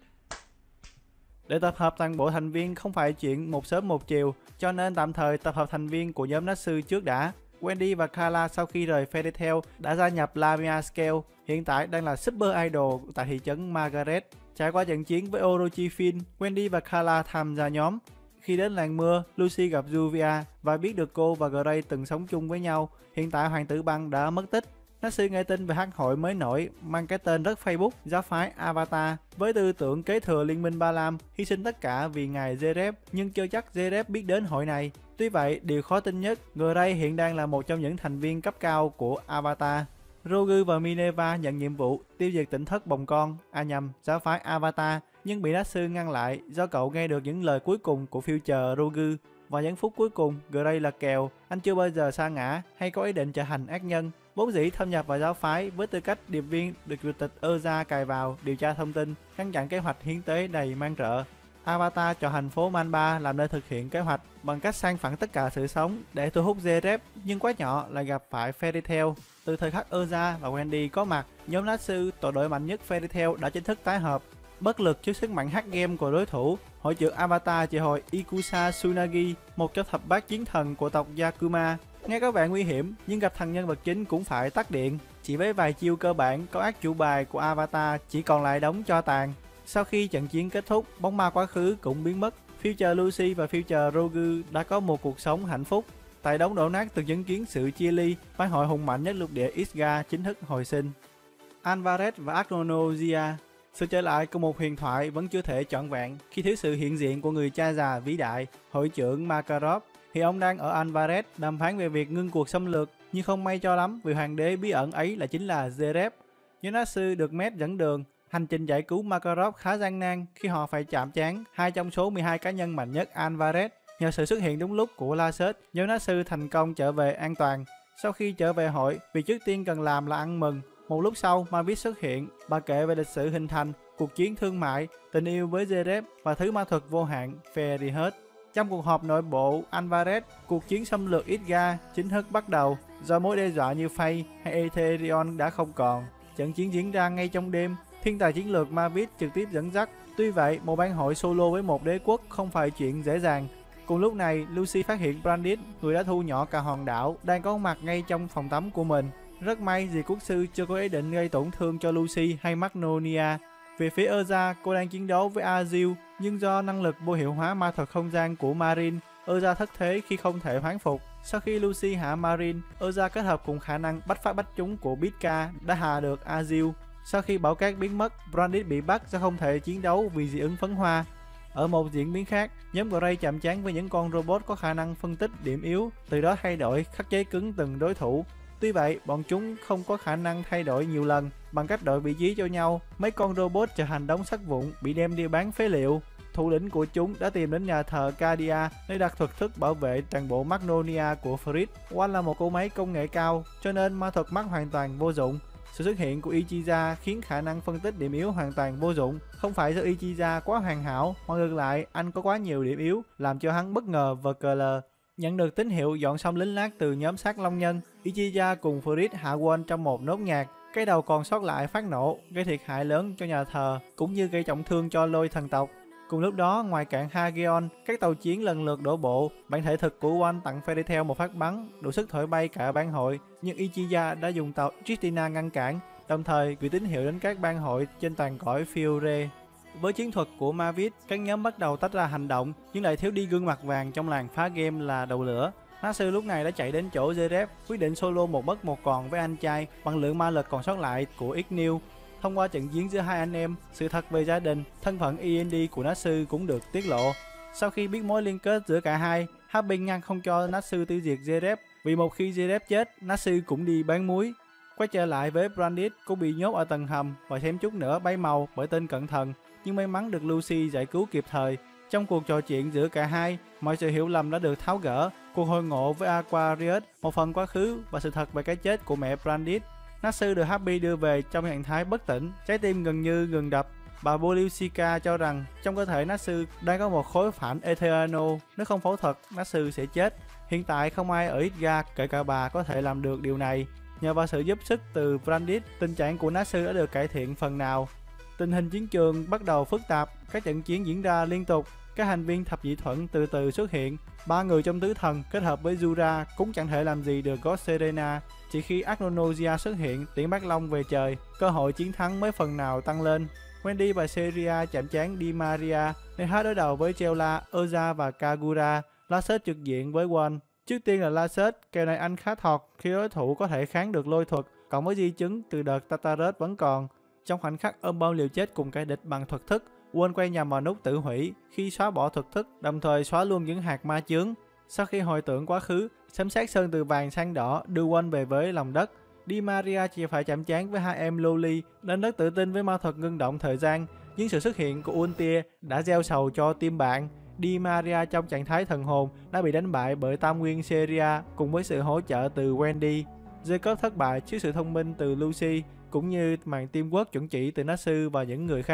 Để tập hợp toàn bộ thành viên không phải chuyện một sớm một chiều, cho nên tạm thời tập hợp thành viên của nhóm Natsu trước đã. Wendy và Carla sau khi rời Fairy Tail đã gia nhập Lamia Scale, hiện tại đang là Super Idol tại thị trấn Margaret. Trải qua trận chiến với Orochi-Fin, Wendy và Carla tham gia nhóm. Khi đến làng mưa, Lucy gặp Juvia và biết được cô và Gray từng sống chung với nhau. Hiện tại hoàng tử băng đã mất tích. Natsu nghe tin về hắc hội mới nổi mang cái tên rất Facebook, giáo phái Avatar, với tư tưởng kế thừa liên minh Ba Lam, hy sinh tất cả vì ngài Zeref, nhưng chưa chắc Zeref biết đến hội này. Tuy vậy, điều khó tin nhất, Gray hiện đang là một trong những thành viên cấp cao của Avatar. Rogu và Minerva nhận nhiệm vụ tiêu diệt tỉnh thất bồng con, giáo phái Avatar, nhưng bị Natsu ngăn lại do cậu nghe được những lời cuối cùng của Future Rogu. Vào những phút cuối cùng, Gray là kèo, anh chưa bao giờ sa ngã hay có ý định trở thành ác nhân. Vốn dĩ thâm nhập vào giáo phái với tư cách điệp viên được chủ tịch Erza cài vào điều tra thông tin, ngăn chặn kế hoạch hiến tế đầy man rợ. Avatar chọn thành phố Manba làm nơi thực hiện kế hoạch bằng cách san phẳng tất cả sự sống để thu hút Zeref, nhưng quá nhỏ lại gặp phải Fairy Tail. Từ thời khắc Erza và Wendy có mặt, nhóm Natsu, tổ đội mạnh nhất Fairy Tail đã chính thức tái hợp. Bất lực trước sức mạnh hack game của đối thủ, hội trưởng Avatar triệu hồi Ikusa Tsunagi, một trong thập bát chiến thần của tộc Yakuma. Nghe có vẻ nguy hiểm, nhưng gặp thằng nhân vật chính cũng phải tắt điện. Chỉ với vài chiêu cơ bản, câu ác chủ bài của Avatar chỉ còn lại đống tro tàn. Sau khi trận chiến kết thúc, bóng ma quá khứ cũng biến mất. Future Lucy và Future Rogu đã có một cuộc sống hạnh phúc. Tại đống đổ nát từng chứng kiến sự chia ly, phái hội hùng mạnh nhất lục địa Isga chính thức hồi sinh. Alvarez và Agnosia. Sự trở lại của một huyền thoại vẫn chưa thể trọn vẹn khi thiếu sự hiện diện của người cha già vĩ đại, hội trưởng Makarov. Thì ông đang ở Alvarez đàm phán về việc ngưng cuộc xâm lược, nhưng không may cho lắm vì hoàng đế bí ẩn ấy lại chính là Zeref. Yonatsu được Met dẫn đường. Hành trình giải cứu Makarov khá gian nan khi họ phải chạm trán hai trong số 12 cá nhân mạnh nhất Alvarez. Nhờ sự xuất hiện đúng lúc của Lasset, Yonatsu thành công trở về an toàn. Sau khi trở về hội, việc trước tiên cần làm là ăn mừng. Một lúc sau, Mavis xuất hiện. Bà kể về lịch sử hình thành, cuộc chiến thương mại, tình yêu với Zeref và thứ ma thuật vô hạn Fairy Heart. Trong cuộc họp nội bộ Alvarez, cuộc chiến xâm lược Isga chính thức bắt đầu. Do mối đe dọa như Faye hay Ethereon đã không còn, trận chiến diễn ra ngay trong đêm. Thiên tài chiến lược Mavis trực tiếp dẫn dắt. Tuy vậy, một bang hội solo với một đế quốc không phải chuyện dễ dàng. Cùng lúc này, Lucy phát hiện Brandis, người đã thu nhỏ cả hòn đảo, đang có mặt ngay trong phòng tắm của mình. Rất may vì quốc sư chưa có ý định gây tổn thương cho Lucy hay Magnolia. Về phía Erza, cô đang chiến đấu với Azil, nhưng do năng lực vô hiệu hóa ma thuật không gian của Marin, Erza thất thế khi không thể hoán phục. Sau khi Lucy hạ Marin, Erza kết hợp cùng khả năng bách phát bách trúng của Bitka đã hạ được Azil. Sau khi bão cát biến mất, Brandis bị bắt do không thể chiến đấu vì dị ứng phấn hoa. Ở một diễn biến khác, nhóm Gray chạm trán với những con robot có khả năng phân tích điểm yếu, từ đó thay đổi khắc chế cứng từng đối thủ. Tuy vậy, bọn chúng không có khả năng thay đổi nhiều lần. Bằng cách đổi vị trí cho nhau, mấy con robot trở thành đống sắt vụn bị đem đi bán phế liệu. Thủ lĩnh của chúng đã tìm đến nhà thờ Cadia để đặt thuật thức bảo vệ toàn bộ Magnolia của Fritz. Qua là một cỗ máy công nghệ cao, cho nên ma thuật mắt hoàn toàn vô dụng. Sự xuất hiện của Ichiza khiến khả năng phân tích điểm yếu hoàn toàn vô dụng. Không phải do Ichiza quá hoàn hảo, mà ngược lại anh có quá nhiều điểm yếu, làm cho hắn bất ngờ và cờ lờ. Nhận được tín hiệu dọn xong lính lát từ nhóm sát long nhân, Ichiza cùng Fritz hạ quân trong một nốt nhạc. Cái đầu còn sót lại phát nổ, gây thiệt hại lớn cho nhà thờ, cũng như gây trọng thương cho lôi thần tộc. Cùng lúc đó, ngoài cảng Hageon, các tàu chiến lần lượt đổ bộ. Bản thể thực của One tặng Fairy Tail một phát bắn, đủ sức thổi bay cả bang hội. Nhưng Ichiza đã dùng tàu Tristina ngăn cản, đồng thời gửi tín hiệu đến các bang hội trên toàn cõi Fiore. Với chiến thuật của Mavis, các nhóm bắt đầu tách ra hành động, nhưng lại thiếu đi gương mặt vàng trong làng phá game là đầu lửa. Natsu lúc này đã chạy đến chỗ Zeref, quyết định solo một mất một còn với anh trai bằng lượng ma lực còn sót lại của Ignil. Thông qua trận chiến giữa hai anh em, sự thật về gia đình, thân phận END của Natsu cũng được tiết lộ. Sau khi biết mối liên kết giữa cả hai, Happy ngăn không cho Natsu tiêu diệt Zeref, vì một khi Zeref chết, Natsu cũng đi bán muối. Quay trở lại với Brandis, cô bị nhốt ở tầng hầm và thêm chút nữa bay màu bởi tên cẩn thận, nhưng may mắn được Lucy giải cứu kịp thời. Trong cuộc trò chuyện giữa cả hai, mọi sự hiểu lầm đã được tháo gỡ. Cuộc hội ngộ với Aquarius, một phần quá khứ và sự thật về cái chết của mẹ Brandis. Natsu được Happy đưa về trong trạng thái bất tỉnh, trái tim gần như ngừng đập. Bà Bolyushika cho rằng trong cơ thể Natsu đang có một khối phản Eterno, nếu không phẫu thuật, Natsu sẽ chết. Hiện tại không ai ở Isga, kể cả bà, có thể làm được điều này. Nhờ vào sự giúp sức từ Brandis, tình trạng của Natsu đã được cải thiện phần nào. Tình hình chiến trường bắt đầu phức tạp, các trận chiến diễn ra liên tục, các thành viên thập nhị thuẫn từ từ xuất hiện. Ba người trong tứ thần kết hợp với Jura cũng chẳng thể làm gì được God Serena. Chỉ khi Agnosia xuất hiện tiễn Bác Long về trời, cơ hội chiến thắng mới phần nào tăng lên. Wendy và Seria chạm trán Di Maria nên hát đối đầu với Chela, Erza và Kagura. Lasset trực diện với One. Trước tiên là Lasset, kèo này anh khá thọt khi đối thủ có thể kháng được lôi thuật, cộng với di chứng từ đợt Tartarus vẫn còn. Trong khoảnh khắc ôm bom liều chết cùng kẻ địch bằng thuật thức, One quay nhầm vào nút tự hủy khi xóa bỏ thuật thức, đồng thời xóa luôn những hạt ma chướng. Sau khi hồi tưởng quá khứ, sấm sét sơn từ vàng sang đỏ đưa One về với lòng đất. Di Maria chỉ phải chạm trán với hai em Loli nên rất tự tin với ma thuật ngưng động thời gian, nhưng sự xuất hiện của Ultia đã gieo sầu cho team bạn. Di Maria trong trạng thái thần hồn đã bị đánh bại bởi tam nguyên Seria cùng với sự hỗ trợ từ Wendy. Jacob thất bại trước sự thông minh từ Lucy cũng như màn teamwork chuẩn chỉ từ Natsu và những người khác.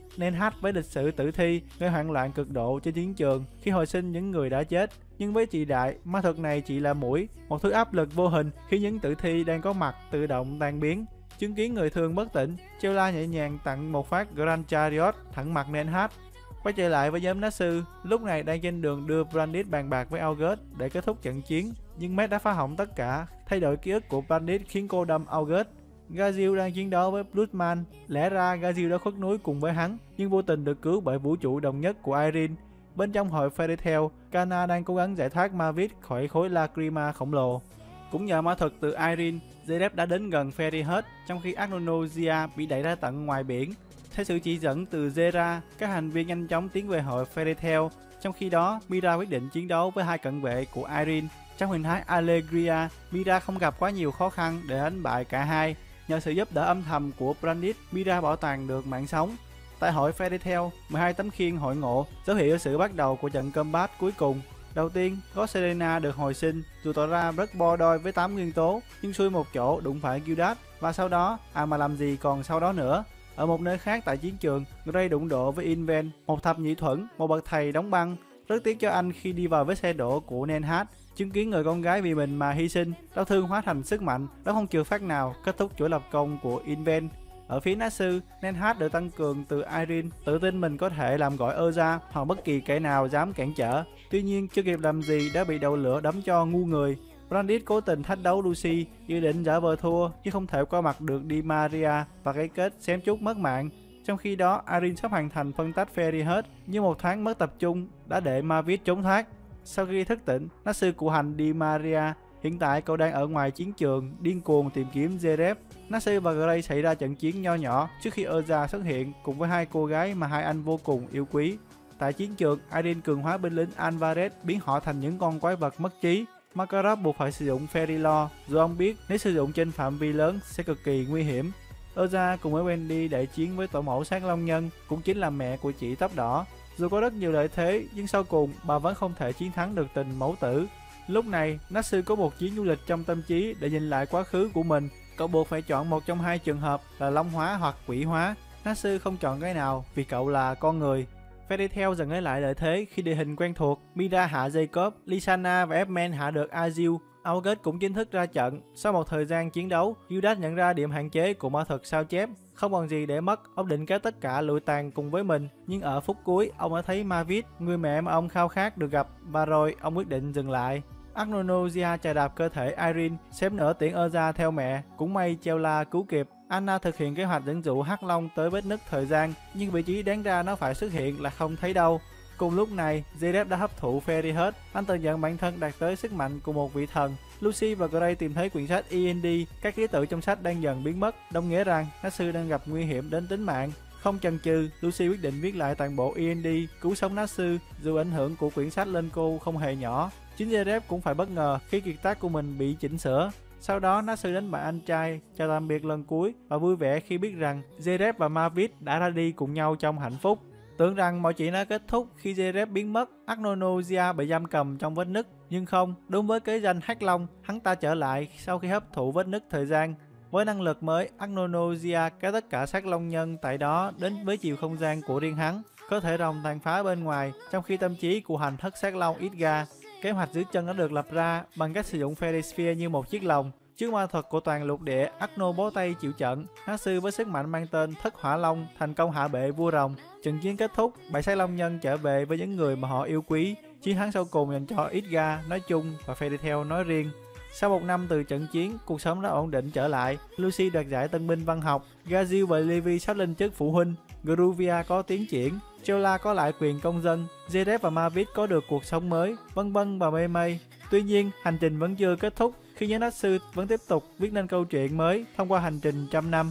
Nenhat với lịch sử tử thi gây hoảng loạn cực độ trên chiến trường khi hồi sinh những người đã chết. Nhưng với chị Đại, ma thuật này chỉ là mũi, một thứ áp lực vô hình khi những tử thi đang có mặt tự động tan biến. Chứng kiến người thường bất tỉnh, Chela nhẹ nhàng tặng một phát Grand Chariot thẳng mặt Nenhat. Quay trở lại với nhóm Natsu, lúc này đang trên đường đưa Brandis bàn bạc với August để kết thúc trận chiến, nhưng Matt đã phá hỏng tất cả, thay đổi ký ức của Brandis khiến cô đâm August. Gazil đang chiến đấu với Bloodman, lẽ ra Gazil đã khuất núi cùng với hắn, nhưng vô tình được cứu bởi vũ trụ đồng nhất của Irene. Bên trong hội Fairy Tail, Kana đang cố gắng giải thoát Mavis khỏi khối Lacrima khổng lồ. Cũng nhờ ma thuật từ Irene, Zeref đã đến gần Fairyhead, trong khi Agnosia bị đẩy ra tận ngoài biển. Theo sự chỉ dẫn từ Zera, các thành viên nhanh chóng tiến về hội Fairy Tail. Trong khi đó, Mira quyết định chiến đấu với hai cận vệ của Irene. Trong hình thái Allegria, Mira không gặp quá nhiều khó khăn để đánh bại cả hai. Nhờ sự giúp đỡ âm thầm của Brandis, Mira bảo toàn được mạng sống. Tại hội Fairy Tail, 12 tấm khiên hội ngộ, dấu hiệu sự bắt đầu của trận combat cuối cùng. Đầu tiên, có Selena được hồi sinh, dù tỏ ra rất bo đôi với 8 nguyên tố, nhưng xui một chỗ đụng phải Gildas, và sau đó, mà làm gì còn sau đó nữa. Ở một nơi khác tại chiến trường, Gray đụng độ với Inven, một thập nhị thuẫn, một bậc thầy đóng băng. Rất tiếc cho anh khi đi vào vết xe đổ của Nenhat, chứng kiến người con gái vì mình mà hy sinh, đau thương hóa thành sức mạnh, đó không trừ phát nào, kết thúc chuỗi lập công của Inven. Ở phía Natsu, Nenhat được tăng cường từ Irene, tự tin mình có thể làm gọi Urza hoặc bất kỳ kẻ nào dám cản trở. Tuy nhiên, chưa kịp làm gì đã bị đầu lửa đấm cho ngu người. Brandis cố tình thách đấu Lucy, dự định giả vờ thua nhưng không thể qua mặt được Di Maria và cái kết xém chút mất mạng. Trong khi đó, Irene sắp hoàn thành phân tách Fairyhead, nhưng một thoáng mất tập trung đã để Mavis trốn thoát. Sau khi thức tỉnh, Natsu cụ hành Di Maria. Hiện tại cậu đang ở ngoài chiến trường, điên cuồng tìm kiếm Zeref. Natsu và Gray xảy ra trận chiến nho nhỏ trước khi Urza xuất hiện cùng với hai cô gái mà hai anh vô cùng yêu quý. Tại chiến trường, Irene cường hóa binh lính Alvarez biến họ thành những con quái vật mất trí. Makarov buộc phải sử dụng Fairy Law, dù ông biết nếu sử dụng trên phạm vi lớn sẽ cực kỳ nguy hiểm. Urza cùng với Wendy đại chiến với tổ mẫu sát long nhân, cũng chính là mẹ của chị tóc đỏ. Dù có rất nhiều lợi thế, nhưng sau cùng bà vẫn không thể chiến thắng được tình mẫu tử. Lúc này, Natsu có một chuyến du lịch trong tâm trí để nhìn lại quá khứ của mình. Cậu buộc phải chọn một trong hai trường hợp là long hóa hoặc quỷ hóa. Natsu không chọn cái nào vì cậu là con người. Fairy Tail dần lấy lại lợi thế khi địa hình quen thuộc. Mira hạ Jacob, Lysana và F-Man hạ được Azil. August cũng chính thức ra trận. Sau một thời gian chiến đấu, Judas nhận ra điểm hạn chế của ma thuật sao chép. Không còn gì để mất, ông định kéo tất cả lụi tàn cùng với mình. Nhưng ở phút cuối, ông đã thấy Mavis, người mẹ mà ông khao khát được gặp. Và rồi, ông quyết định dừng lại. Agnosia chà đạp cơ thể Irene, xém nửa tiễn Urza theo mẹ. Cũng may Chela cứu kịp. Anna thực hiện kế hoạch dẫn dụ Hắc Long tới vết nứt thời gian, nhưng vị trí đáng ra nó phải xuất hiện là không thấy đâu. Cùng lúc này, Zeref đã hấp thụ Fairyhead. Anh tự nhận bản thân đạt tới sức mạnh của một vị thần. Lucy và Gray tìm thấy quyển sách END, các ký tự trong sách đang dần biến mất, đồng nghĩa rằng Natsu đang gặp nguy hiểm đến tính mạng. Không chần chừ, Lucy quyết định viết lại toàn bộ END, cứu sống Natsu, dù ảnh hưởng của quyển sách lên cô không hề nhỏ. Chính Zeref cũng phải bất ngờ khi kiệt tác của mình bị chỉnh sửa. Sau đó, Natsu đến bạn anh trai, chào tạm biệt lần cuối và vui vẻ khi biết rằng Zeref và Mavis đã ra đi cùng nhau trong hạnh phúc. Tưởng rằng mọi chuyện đã kết thúc khi Zeref biến mất, Agnosia bị giam cầm trong vết nứt. Nhưng không, đúng với kế danh Hắc Long, hắn ta trở lại sau khi hấp thụ vết nứt thời gian. Với năng lực mới, Agnosia kéo tất cả sát long nhân tại đó đến với chiều không gian của riêng hắn, có thể rồng tàn phá bên ngoài, trong khi tâm trí của hành thất sát long ít ga. Kế hoạch giữ chân đã được lập ra bằng cách sử dụng Fairy Sphere như một chiếc lồng. Trước ma thuật của toàn lục địa, Agno bó tay chịu trận. Natsu với sức mạnh mang tên Thất Hỏa Long thành công hạ bệ vua rồng. Trận chiến kết thúc, bảy sát long nhân trở về với những người mà họ yêu quý. Chiến thắng sau cùng dành cho Idga nói chung và Fairy Tail nói riêng. Sau một năm từ trận chiến, cuộc sống đã ổn định trở lại. Lucy đoạt giải tân binh văn học, Gazil và Levi sắp lên chức phụ huynh, Gruvia có tiến triển, Chela có lại quyền công dân, Zeref và Mavis có được cuộc sống mới, vân vân và mây mây. Tuy nhiên, hành trình vẫn chưa kết thúc khi nhóm Natsu vẫn tiếp tục viết nên câu chuyện mới thông qua hành trình trăm năm.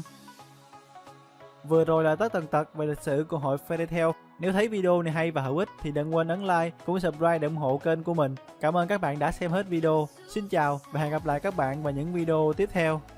Vừa rồi là tất tần tật về lịch sử của hội Fairy Tail. Nếu thấy video này hay và hữu ích thì đừng quên ấn like cũng subscribe để ủng hộ kênh của mình. Cảm ơn các bạn đã xem hết video. Xin chào và hẹn gặp lại các bạn vào những video tiếp theo.